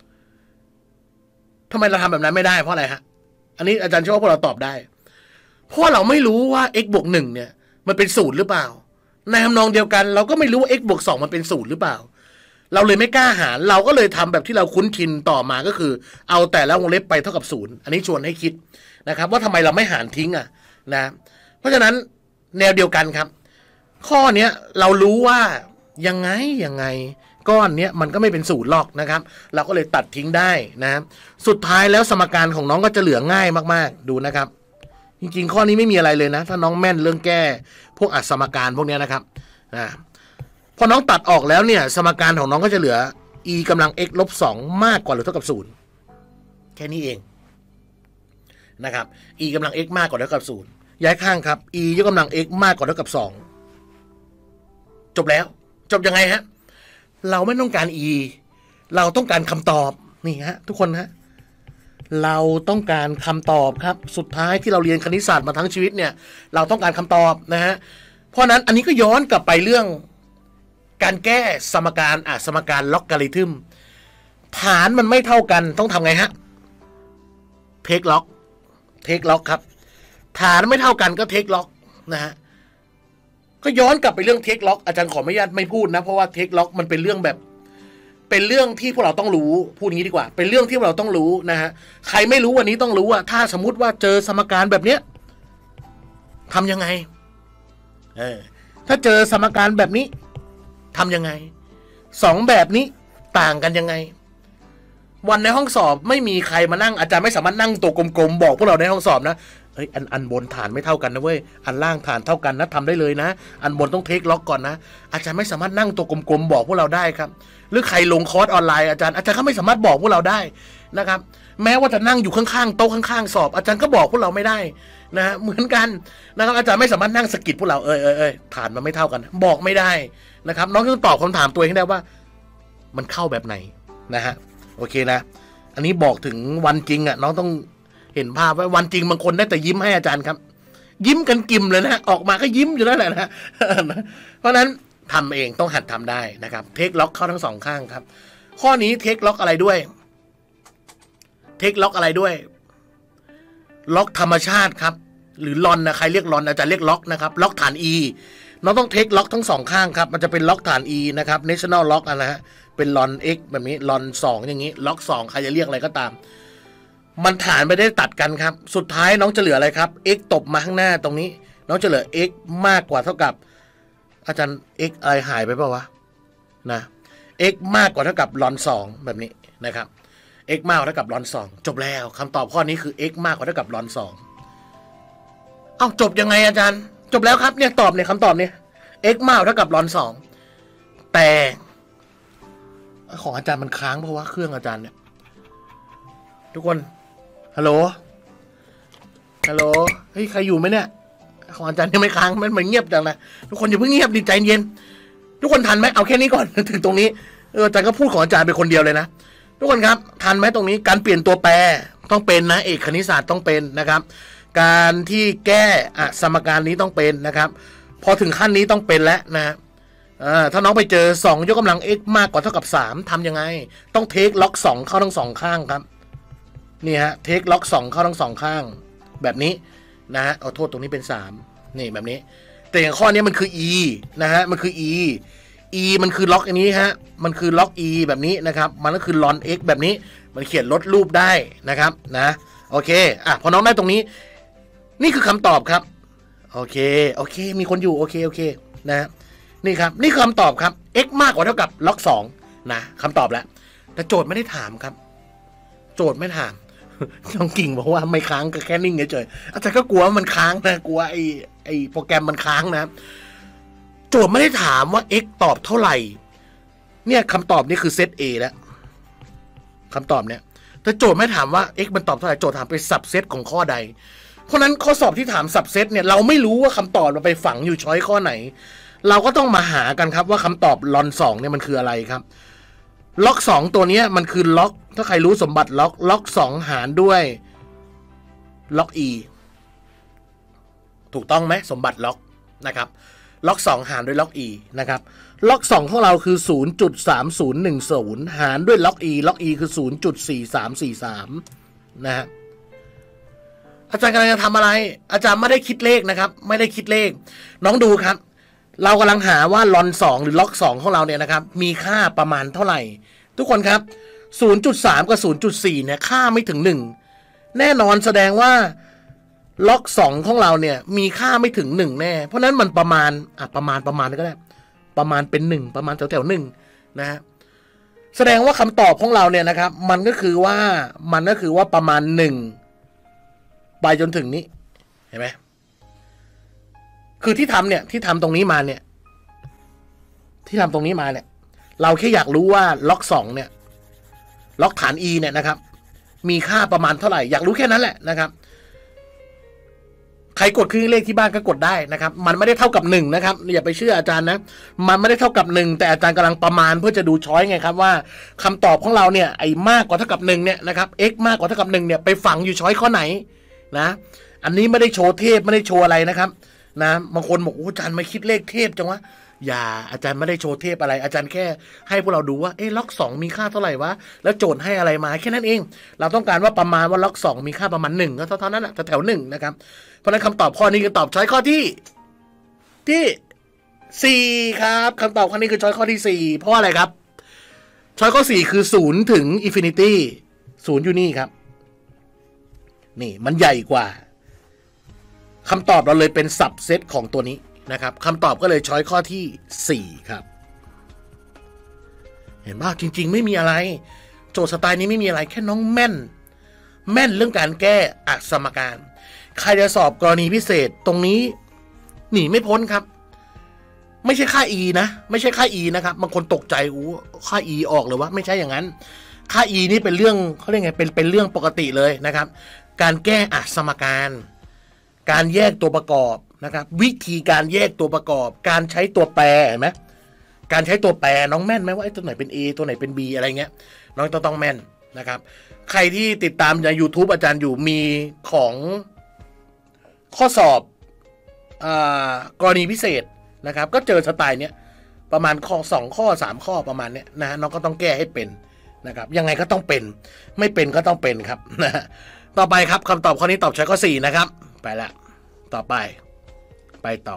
ทำไมเราทำแบบนั้นไม่ได้เพราะอะไรฮะอันนี้อาจารย์เชื่อว่าพวกเราตอบได้เพราะเราไม่รู้ว่า x บวกหนึ่งเนี่ยมันเป็นศูนย์หรือเปล่าในทำนองเดียวกันเราก็ไม่รู้ว่า x บวกสองมันเป็นศูนย์หรือเปล่าเราเลยไม่กล้าหารเราก็เลยทำแบบที่เราคุ้นชินต่อมาก็คือเอาแต่ละวงเล็บไปเท่ากับศูนย์อันนี้ชวนให้คิดนะครับว่าทำไมเราไม่หารทิ้งอ่ะนะเพราะฉะนั้นแนวเดียวกันครับข้อเนี้ยเรารู้ว่ายังไงยังไงก้อนเนี้ยมันก็ไม่เป็นศูนย์หรอกนะครับเราก็เลยตัดทิ้งได้นะสุดท้ายแล้วสมการของน้องก็จะเหลือง่ายมากๆดูนะครับจริงๆข้อนี้ไม่มีอะไรเลยนะถ้าน้องแม่นเรื่องแก้พวกอัดสมการพวกนี้นะครับนะพอน้องตัดออกแล้วเนี่ยสมการของน้องก็จะเหลือ e กำลัง x ลบสองมากกว่าหรือเท่ากับศูนย์แค่นี้เองนะครับ e กำลัง x มากกว่าหรือเท่ากับศูนย์ย้ายข้างครับ e ยกกำลัง x มากกว่าหรือเท่ากับสองจบแล้วจบยังไงฮะเราไม่ต้องการ e เราต้องการคำตอบนี่ฮะทุกคนฮะเราต้องการคำตอบครับสุดท้ายที่เราเรียนคณิตศาสตร์มาทั้งชีวิตเนี่ยเราต้องการคำตอบนะฮะเพราะนั้นอันนี้ก็ย้อนกลับไปเรื่องการแก้สมการอ่ะสมการล็อกการิทึมฐานมันไม่เท่ากันต้องทำไงฮะเทคล็อกเทคล็อกครับฐานไม่เท่ากันก็เทคล็อกนะฮะก็ย้อนกลับไปเรื่องเทคล็อกอาจารย์ขออนุญาตไม่พูดนะเพราะว่าเทคล็อกมันเป็นเรื่องแบบเป็นเรื่องที่พวกเราต้องรู้พูดอย่างนี้ดีกว่าเป็นเรื่องที่เราต้องรู้นะฮะใครไม่รู้วันนี้ต้องรู้ว่าถ้าสมมุติว่าเจอสมการแบบเนี้ยทำยังไงเออถ้าเจอสมการแบบนี้ทำยังไงสองแบบนี้ต่างกันยังไงวันในห้องสอบไม่มีใครมานั่งอาจารย์ไม่สามารถนั่งตัวกลมๆบอกพวกเราในห้องสอบนะเอ้ยอันอันบนฐานไม่เท่ากันนะเว้ยอันล่างฐานเท่ากันนะทำได้เลยนะอันบนต้องเทคล็อกก่อนนะอาจารย์ไม่สามารถนั่งตัวกลมๆบอกพวกเราได้ครับหรือใครลงคอร์สออนไลน์อาจารย์อาจารย์ก็ไม่สามารถบอกพวกเราได้นะครับแม้ว่าจะนั่งอยู่ข้างๆโต๊ะข้างๆสอบอาจารย์ก็บอกพวกเราไม่ได้นะฮะเหมือนกันนะครับอาจารย์ไม่สามารถนั่งสกิดพวกเราเอ้ยเอ้ยเอ้ยฐานมันไม่เท่ากันบอกไม่ได้นะครับน้องต้องตอบคำถามตัวเองให้ได้ว่ามันเข้าแบบไหนนะฮะโอเคนะอันนี้บอกถึงวันจริงอ่ะน้องต้องเห็นภาพว่าวันจริงบางคนได้แต่ยิ้มให้อาจารย์ครับยิ้มกันกิ่มเลยนะออกมาก็ยิ้มอยู่นั่นแหละนะเพราะฉะนั้นทำเองต้องหัดทำได้นะครับเทคล็อกเข้าทั้งสองข้างครับข้อนี้เทคล็อกอะไรด้วยเทคล็อกอะไรด้วยล็อกธรรมชาติครับหรือลอนนะใครเรียกลอนอาจารย์เรียกล็อกนะครับล็อกฐาน e น้องต้องเทคล็อกทั้งสองข้างครับมันจะเป็นล็อกฐาน e นะครับ national lock นะฮะเป็นลอน x แบบนี้ลอนสองอย่างนี้ล็อกสองใครจะเรียกอะไรก็ตามมันฐานไม่ได้ตัดกันครับสุดท้ายน้องจะเหลืออะไรครับ x ตบมาข้างหน้าตรงนี้น้องจะเหลือ x มากกว่าเท่ากับอาจารย์ x อะไรหายไปเปล่าวะนะ x มากกว่าเท่ากับลอนสองแบบนี้นะครับ x มากกว่าเท่ากับลอนสองจบแล้วคำตอบข้อนี้คือ x มากกว่าเท่ากับลอนสองเอ้าจบยังไงอาจารย์จบแล้วครับเนี่ยตอบเนี่ยคำตอบเนี่ย x มากกว่าเท่ากับลอนสองแต่ของอาจารย์มันค้างเพราะว่าเครื่องอาจารย์เนี่ยทุกคนฮัลโหลฮัลโหลเฮ้ยใครอยู่ไหมเนี่ยของอาจารย์ยังไม่ค้างมันเหมือนเงียบจังเลยทุกคนอย่าเพิ่งเงียบดิใจเย็นทุกคนทันไหมเอาแค่นี้ก่อนถึงตรงนี้เอออาจารย์ก็พูดของอาจารย์เป็นคนเดียวเลยนะทุกคนครับทันไหมตรงนี้การเปลี่ยนตัวแปรต้องเป็นนะเอกคณิตศาสตร์ต้องเป็นนะครับการที่แก้อะสมการนี้ต้องเป็นนะครับพอถึงขั้นนี้ต้องเป็นแล้วนะถ้าน้องไปเจอสองยกกำลัง x มากกว่าเท่ากับสามทำยังไงต้องเทคล็อกสองเข้าทั้งสองข้างครับนี่ฮะเทคล็อกสองเข้าทั้งสองข้างแบบนี้นะฮะเอาโทษตรงนี้เป็นสามนี่แบบนี้แต่อย่างข้อนี้มันคือ e นะฮะมันคือ e e มันคือล็อกอันนี้ฮะมันคือล็อก e แบบนี้นะครับมันก็คือลอน x แบบนี้มันเขียนลดรูปได้นะครับนะโอเคอ่ะพอน้องได้ตรงนี้นี่คือคำตอบครับโอเคโอเคมีคนอยู่โอเคโอเคนะนี่ครับนี่คือคำตอบครับ x มากกว่าเท่ากับล็อกสองนะคำตอบแล้วแต่โจทย์ไม่ได้ถามครับโจทย์ไม่ถามน้องกิ่งบอกว่าไม่ค้างก็แค่นิ่งเฉยๆอาจารย์ก็กลัวมันค้างนะกลัวไอ้ไอ้โปรแกรมมันค้างนะโจทย์ไม่ได้ถามว่า x ตอบเท่าไหร่เนี่ยคำตอบนี่คือเซต A แล้วคำตอบเนี่ยแต่โจทย์ไม่ถามว่า x มันตอบเท่าไหร่โจทย์ถามเป็นสับเซตของข้อใดเพราะนั้นข้อสอบที่ถามสับเซตเนี่ยเราไม่รู้ว่าคำตอบมันไปฝังอยู่ช้อยข้อไหนเราก็ต้องมาหากันครับว่าคำตอบลอนสองเนี่ยมันคืออะไรครับล็อกสองตัวนี้มันคือล็อกถ้าใครรู้สมบัติล็อกล็อกสองหารด้วยล็อก e ถูกต้องไหมสมบัติล็อกนะครับล็อกสองหารด้วยล็อก e นะครับล็อกสองของเราคือ ศูนย์จุดสามศูนย์หนึ่งศูนย์ หารด้วยล็อก e ล็อก e คือ ศูนย์จุดสี่สามสี่สาม นะฮะอาจารย์กำลังจะทำอะไรอาจารย์ไม่ได้คิดเลขนะครับไม่ได้คิดเลขน้องดูครับเรากำลังหาว่าลอนสองหรือล็อกสองของเราเนี่ยนะครับมีค่าประมาณเท่าไหร่ทุกคนครับ ศูนย์จุดสาม กับ ศูนย์จุดสี่ เนี่ยค่าไม่ถึงหนึ่งแน่นอนแสดงว่าล็อกสองของเราเนี่ยมีค่าไม่ถึงหนึ่งแน่เพราะนั้นมันประมาณอ่ะประมาณประมาณก็ได้ประมาณเป็นหนึ่งประมาณแถวแถวหนึ่งนะฮะแสดงว่าคำตอบของเราเนี่ยนะครับมันก็คือว่ามันก็คือว่าประมาณหนึ่งไปจนถึงนี้เห็นไหมคือที่ทำเนี่ยที่ทำตรงนี้มาเนี่ยที่ทำตรงนี้มาเนี่ยเราแค่อยากรู้ว่าล็อกสองเนี่ยล็อกฐาน e เนี่ยนะครับมีค่าประมาณเท่าไหร่อยากรู้แค่นั้นแหละนะครับใครกดเครื่องเลขที่บ้านก็กดได้นะครับมันไม่ได้เท่ากับหนึ่งนะครับอย่าไปเชื่ออาจารย์นะมันไม่ได้เท่ากับหนึ่งแต่อาจารย์กำลังประมาณเพื่อจะดูช้อยไงครับว่าคำตอบของเราเนี่ยไอ้มากกว่าเท่ากับหนึ่งเนี่ยนะครับ x มากกว่าเท่ากับหนึ่งเนี่ยไปฝังอยู่ช้อยข้อไหนนะอันนี้ไม่ได้โชว์เทพไม่ได้โชว์อะไรนะครับนะบางคนบอกโอ้อาจารย์ไม่คิดเลขเทพจังวะอย่าอาจารย์ไม่ได้โชว์เทพอะไรอาจารย์แค่ให้พวกเราดูว่าเอ๊ะล็อกสองมีค่าเท่าไหร่วะแล้วโจทย์ให้อะไรมาแค่นั้นเองเราต้องการว่าประมาณว่าล็อกสองมีค่าประมาณหนึ่งก็เท่านั้นนะแถวหนึ่งนะครับเพราะฉะนั้นคำตอบข้อนี้คือตอบช้อยข้อที่ที่สี่ครับคำตอบข้อนี้คือช้อยข้อที่สี่เพราะอะไรครับช้อยข้อสี่คือศูนย์ถึงอินฟินิตี้ศูนย์อยู่นี่ครับนี่มันใหญ่กว่าคำตอบเราเลยเป็นสับเซตของตัวนี้นะครับคำตอบก็เลยช้อยข้อที่สี่ครับเห็นป่ะจริงๆไม่มีอะไรโจทย์สไตล์นี้ไม่มีอะไรแค่น้องแม่นแม่นเรื่องการแก้อัสมการใครจะสอบกรณีพิเศษตรงนี้หนีไม่พ้นครับไม่ใช่ค่า e นะไม่ใช่ค่า e นะครับบางคนตกใจอู้ค่า e ออกเลยว่าไม่ใช่อย่างนั้นค่า e นี่เป็นเรื่องเขาเรียกไงเป็นเป็นเรื่องปกติเลยนะครับการแก้อัสมการการแยกตัวประกอบนะครับวิธีการแยกตัวประกอบการใช้ตัวแปรเห็นไหมการใช้ตัวแปรน้องแม่นไหมว่าไอ้ตัวไหนเป็น A ตัวไหนเป็น B อะไรเงี้ยน้องต้องต้องแม่นนะครับใครที่ติดตามใน YouTube อาจารย์อยู่มีของข้อสอบกรณีพิเศษนะครับก็เจอสไตล์เนี้ยประมาณข้อสองข้อสามข้อประมาณเนี้ยนะน้องก็ต้องแก้ให้เป็นนะครับยังไงก็ต้องเป็นไม่เป็นก็ต้องเป็นครับนะต่อไปครับคำตอบข้อนี้ตอบใช้ข้อสี่นะครับไปละต่อไปไปต่อ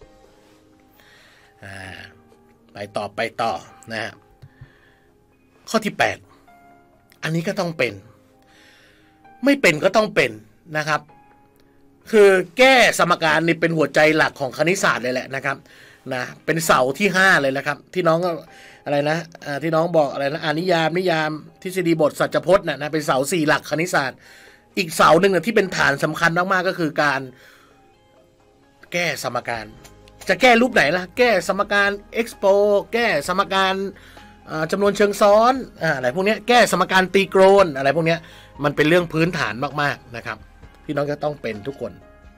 อ่าไปต่อไปต่อนะฮะข้อที่แปดอันนี้ก็ต้องเป็นไม่เป็นก็ต้องเป็นนะครับคือแก้สมการนี่เป็นหัวใจหลักของคณิตศาสตร์เลยแหละนะครับนะเป็นเสาที่ห้าเลยนะครับที่น้องอะไรนะอ่าที่น้องบอกอะไรนะอานิยามนิยามทฤษฎีบทสัจพจน์นะนะเป็นเสาสี่หลักคณิตศาสตร์อีกเสาหนึ่งนะที่เป็นฐานสำคัญมากๆก็คือการแก้สมการจะแก้รูปไหนล่ะแก้สมการ expo แก้สมการจำนวนเชิงซ้อนอะไรพวกนี้แก้สมการตีโกณอะไรพวกนี้มันเป็นเรื่องพื้นฐานมากๆนะครับพี่น้องจะต้องเป็นทุกคน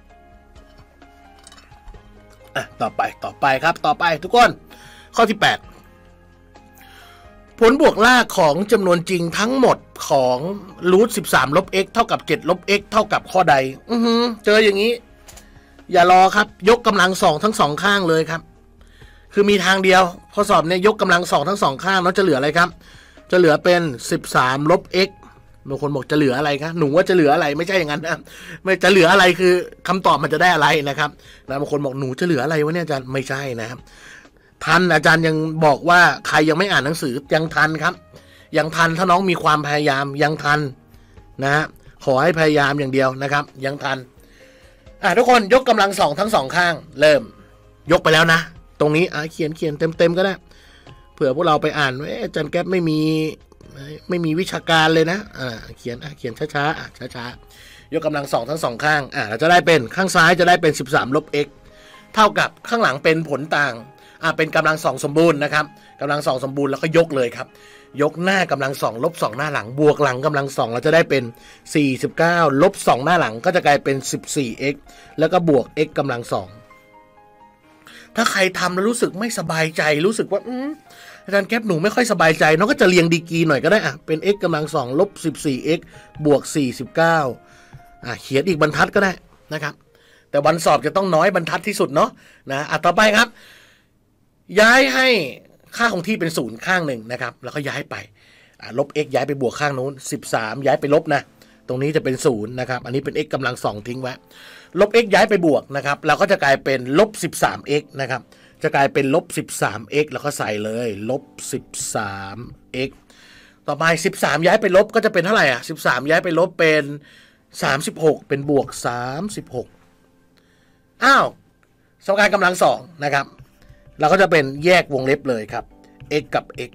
อ่ะต่อไปต่อไปครับต่อไปทุกคนข้อที่แปดผลบวกลากของจำนวนจริงทั้งหมดของรูทสิบสามลบ x เท่ากับเจ็ดลบ x เท่ากับข้อใดอือหือเจออย่างนี้อย่ารอครับยกกำลังสองทั้งสองข้างเลยครับคือมีทางเดียวข้อสอบเนี่ยยกกำลังสองทั้งสองข้างแล้วจะเหลืออะไรครับจะเหลือเป็นสิบสามลบ x บางคนบอกจะเหลืออะไรครับหนูว่าจะเหลืออะไรไม่ใช่อย่างนั้นนะไม่จะเหลืออะไรคือคำตอบมันจะได้อะไรนะครับแล้วบางคนบอกหนูจะเหลืออะไรวะเนี่ยอาจารย์ไม่ใช่นะครับทันอาจารย์ยังบอกว่าใครยังไม่อ่านหนังสือยังทันครับยังทันถ้าน้องมีความพยายามยังทันนะฮะขอให้พยายามอย่างเดียวนะครับยังทันอ่ะทุกคนยกกำลังสองทั้งสองข้างเริ่มยกไปแล้วนะตรงนี้อ่ะเขียนเขียนเต็มเต็มก็ได้เผื่อพวกเราไปอ่านว่าอาจารย์แก๊ปไม่มีไม่มีวิชาการเลยนะอ่าเขียนอ่ะเขียนช้าๆอ่ะช้าๆยกกำลังสองทั้งสองข้างอ่ะเราจะได้เป็นข้างซ้ายจะได้เป็นสิบสามลบ x เท่ากับข้างหลังเป็นผลต่างอ่ะเป็นกำลังสองสมบูรณ์นะครับกำลังสองสมบูรณ์แล้วก็ยกเลยครับยกหน้ากำลังสองลบสองหน้าหลังบวกหลังกำลังสองเราจะได้เป็นสี่สิบเก้าลบสองหน้าหลังก็จะกลายเป็น สิบสี่ x แล้วก็บวก x กำลังสองถ้าใครทำแล้วรู้สึกไม่สบายใจรู้สึกว่าอืมอาจารย์แก๊ปหนูไม่ค่อยสบายใจน้องก็จะเรียงดีกรีหน่อยก็ได้อ่ะเป็น x กำลังสองลบ สิบสี่ x บวกสี่สิบเก้าอ่ะเขียนอีกบรรทัดก็ได้นะครับแต่วันสอบจะต้องน้อยบรรทัดที่สุดเนาะนะอ่ะต่อไปครับย้ายให้ค่าคงที่เป็นศูนย์ข้างหนึ่งนะครับแล้วก็ย้ายไปลบ x ย้ายไปบวกข้างนู้นสิบสามย้ายไปลบนะตรงนี้จะเป็นศูนย์นะครับอันนี้เป็น x กำลังสองทิ้งไว้ลบ x ย้ายไปบวกนะครับเราก็จะกลายเป็นลบ สิบสาม x นะครับจะกลายเป็นลบ สิบสาม x แล้วก็ใส่เลยลบ สิบสาม x ต่อไปสิบสามย้ายไปลบก็จะเป็นเท่าไหร่อ่ะสิบสามย้ายไปลบเป็นสามสิบหกเป็นบวกสามสิบหกอ้าวสมการกำลังสองนะครับเราก็จะเป็นแยกวงเล็บเลยครับ x กับ x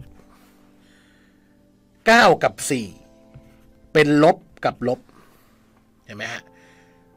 เก้ากับสี่เป็นลบกับลบเห็นไหมฮะ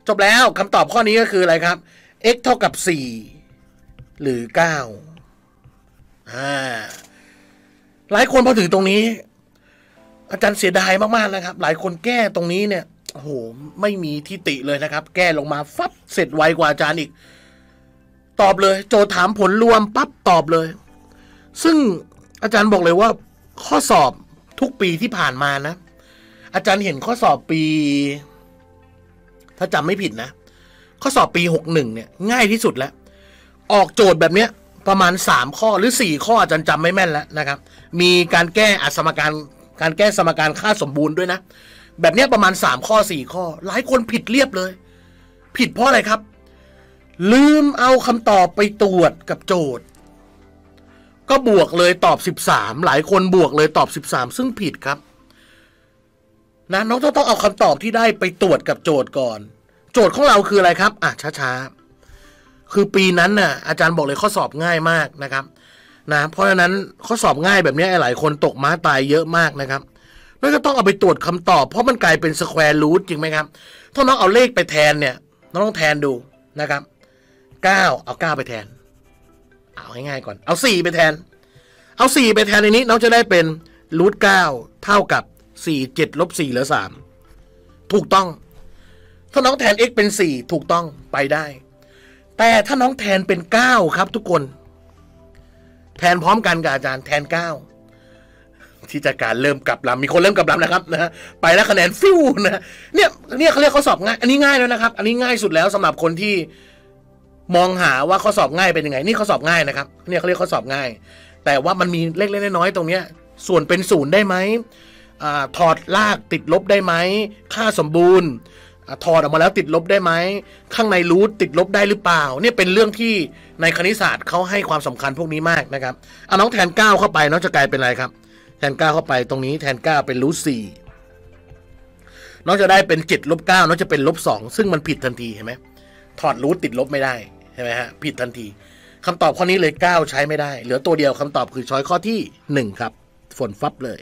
จบแล้วคำตอบข้อนี้ก็คืออะไรครับ x เท่ากับสี่หรือเก้าอ่าหลายคนพอถึงตรงนี้อาจารย์เสียดายมากๆนะครับหลายคนแก้ตรงนี้เนี่ยโอ้โหไม่มีทิฏฐิเลยนะครับแก้ลงมาฟับเสร็จไวกว่าอาจารย์อีกตอบเลยโจทย์ถามผลรวมปั๊บตอบเลยซึ่งอาจารย์บอกเลยว่าข้อสอบทุกปีที่ผ่านมานะอาจารย์เห็นข้อสอบปีถ้าจำไม่ผิดนะข้อสอบปีหกสิบเอ็ดเนี่ยง่ายที่สุดแล้วออกโจทย์แบบเนี้ยประมาณสามข้อหรือสี่ข้ออาจารย์จำไม่แม่นแล้วนะครับมีการแก้อัสมการการแก้สมการค่าสมบูรณ์ด้วยนะแบบเนี้ยประมาณสามข้อสี่ข้อหลายคนผิดเรียบเลยผิดเพราะอะไรครับลืมเอาคำตอบไปตรวจกับโจทย์ก็บวกเลยตอบสิบสามหลายคนบวกเลยตอบสิบสามซึ่งผิดครับนะน้องต้องต้องเอาคำตอบที่ได้ไปตรวจกับโจทย์ก่อนโจทย์ของเราคืออะไรครับอ่ะช้าๆคือปีนั้นน่ะอาจารย์บอกเลยข้อสอบง่ายมากนะครับนะเพราะฉะนั้นข้อสอบง่ายแบบนี้หลายคนตกม้าตายเยอะมากนะครับแล้วก็ต้องเอาไปตรวจคำตอบเพราะมันกลายเป็นสแควร์รูทจริงไหมครับถ้าน้องเอาเลขไปแทนเนี่ยน้องต้องแทนดูนะครับเก้าเอาเก้าไปแทนเอาง่ายๆก่อนเอาสี่ไปแทนเอาสี่ไปแทนในนี้น้องจะได้เป็นรูทเก้าเท่ากับสี่เจ็ดลบสี่เหลือสามถูกต้องถ้าน้องแทน x เป็นสี่ถูกต้องไปได้แต่ถ้าน้องแทนเป็นเก้าครับทุกคนแทนพร้อมกันกับอาจารย์แทนเก้าที่จะการเริ่มกลับลำมีคนเริ่มกลับลำนะครับนะไปแล้วคะแนนฟิวนะเนี่ยเนี่ยเขาเรียกข้อสอบง่ายอันนี้ง่ายแล้วนะครับอันนี้ง่ายสุดแล้วสำหรับคนที่มองหาว่าข้อสอบง่ายเป็นยังไงนี่ข้อสอบง่ายนะครับเนี่ยเขาเรียกข้อสอบง่ายแต่ว่ามันมีเล็กๆน้อยๆตรงเนี้ยส่วนเป็นศูนย์ได้ไหมอ่าถอดรากติดลบได้ไหมค่าสมบูรณ์ถอดออกมาแล้วติดลบได้ไหมข้างในรูทติดลบได้หรือเปล่าเนี่ยเป็นเรื่องที่ในคณิตศาสตร์เขาให้ความสำคัญพวกนี้มากนะครับเอาน้องแทนเก้าเข้าไปน้องจะกลายเป็นอะไรครับแทนเก้าเข้าไปตรงนี้แทนเก้าเป็นรูทสี่น้องจะได้เป็นเจ็ดลบเก้าน้องจะเป็นลบสองซึ่งมันผิดทันทีเห็นไหมถอดรูทติดลบไม่ได้ใช่ไหมฮะผิดทันทีคำตอบข้อนี้เลยเก้าใช้ไม่ได้เหลือตัวเดียวคำตอบคือช้อยข้อที่หนึ่งครับฝนฟับเลย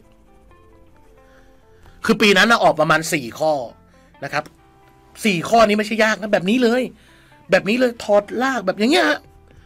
คือปีนั้นนะออกประมาณสี่ข้อนะครับสี่ข้อนี้ไม่ใช่ยากนะแบบนี้เลยแบบนี้เลยถอดรากแบบอย่างเงี้ย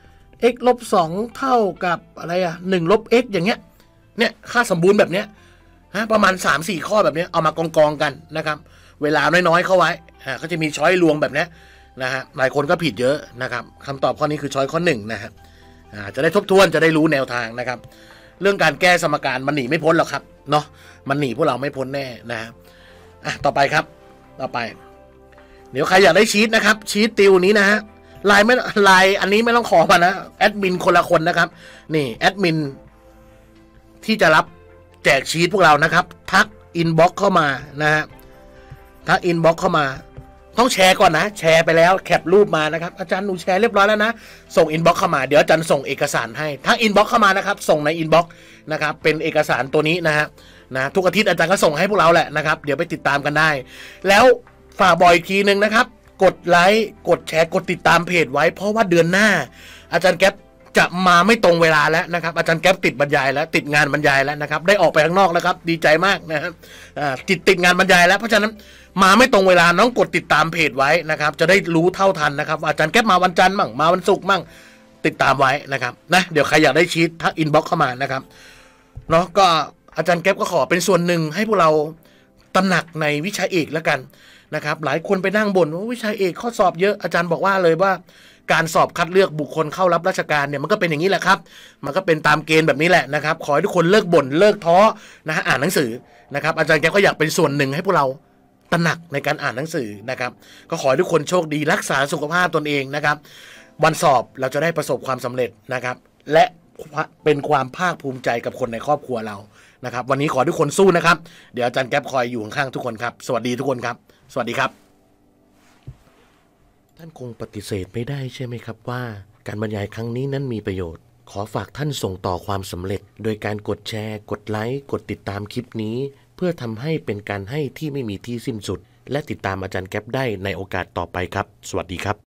x ลบสองเท่ากับอะไรอ่ะหนึ่งลบ x อย่างเงี้ยเนี่ยค่าสมบูรณ์แบบเนี้ยฮะประมาณ สามสี่ ข้อแบบเนี้ยเอามากองกองกันนะครับเวลาน้อยๆเข้าไว้อ่าก็จะมีช้อยรวงแบบเนี้ยนะฮะหลายคนก็ผิดเยอะนะครับคำตอบข้อนี้คือช้อยข้อหนึ่งนะฮะอ่าจะได้ทบทวนจะได้รู้แนวทางนะครับเรื่องการแก้สมการมันหนีไม่พ้นหรอกครับเนาะมันหนีพวกเราไม่พ้นแน่นะอ่ะต่อไปครับต่อไปเดี๋ยวใครอยากได้ชีทนะครับชีทติวนี้นะฮะไลน์ไม่ไลน์อันนี้ไม่ต้องขอมานะแอดมินคนละคนนะครับนี่แอดมินที่จะรับแจกชีทพวกเรานะครับทักอินบ็อกซ์เข้ามานะฮะทักอินบ็อกซ์เข้ามาต้องแชร์ก่อนนะแชร์ไปแล้วแคปรูปมานะครับอาจารย์หนูแชร์เรียบร้อยแล้วนะส่งอินบ็อกซ์เข้ามาเดี๋ยวอาจารย์ส่งเอกสารให้ทักอินบ็อกซ์เข้ามานะครับส่งในอินบ็อกซ์นะครับเป็นเอกสารตัวนี้นะฮะนะทุกอาทิตย์อาจารย์ก็ส่งให้พวกเราแหละนะครับเดี๋ยวไปติดตามกันได้แล้วฝากบอกอีกทีนึงนะครับกดไลค์กดแชร์กดติดตามเพจไว้เพราะว่าเดือนหน้าอาจารย์แก๊ปจะมาไม่ตรงเวลาแล้วนะครับอาจารย์แก๊ปติดบรรยายแล้วติดงานบรรยายแล้วนะครับได้ออกไปข้างนอกแล้วครับดีใจมากนะครับติดติดงานบรรยายแล้วเพราะฉะนั้นมาไม่ตรงเวลาน้องกดติดตามเพจไว้นะครับจะได้รู้เท่าทันนะครับอาจารย์แก๊ปมาวันจันทร์มั่งมาวันศุกร์มั่งติดตามไว้นะครับนะเดี๋ยวใครอยากได้ชีททักอินบ็อกซ์เข้ามานะครับเนาะก็อาจารย์แก๊ปก็ขอเป็นส่วนหนึ่งให้พวกเราตระหนักในวิชาเอกแล้วกันนะครับหลายคนไปนั่งบ่นว่าวิชาเอกข้อสอบเยอะอาจารย์บอกว่าเลยว่าการสอบคัดเลือกบุคคลเข้ารับราชการเนี่ยมันก็เป็นอย่างนี้แหละครับมันก็เป็นตามเกณฑ์แบบนี้แหละนะครับขอให้ทุกคนเลิกบ่นเลิกท้อนะฮะอ่านหนังสือนะครับอาจารย์แกก็อยากเป็นส่วนหนึ่งให้พวกเราตระหนักในการอ่านหนังสือนะครับก็ขอให้ทุกคนโชคดีรักษาสุขภาพตนเองนะครับวันสอบเราจะได้ประสบความสำเร็จนะครับและเป็นความภาคภูมิใจกับคนในครอบครัวเรานะครับวันนี้ขอทุกคนสู้นะครับเดี๋ยวอาจารย์แก๊ปคอยอยู่ข้างๆทุกคนครับสวัสดีทุกคนครับสวัสดีครับท่านคงปฏิเสธไม่ได้ใช่ไหมครับว่าการบรรยายครั้งนี้นั้นมีประโยชน์ขอฝากท่านส่งต่อความสำเร็จโดยการกดแชร์กดไลค์กดติดตามคลิปนี้เพื่อทำให้เป็นการให้ที่ไม่มีที่สิ้นสุดและติดตามอาจารย์แก๊ปได้ในโอกาสต่อไปครับสวัสดีครับ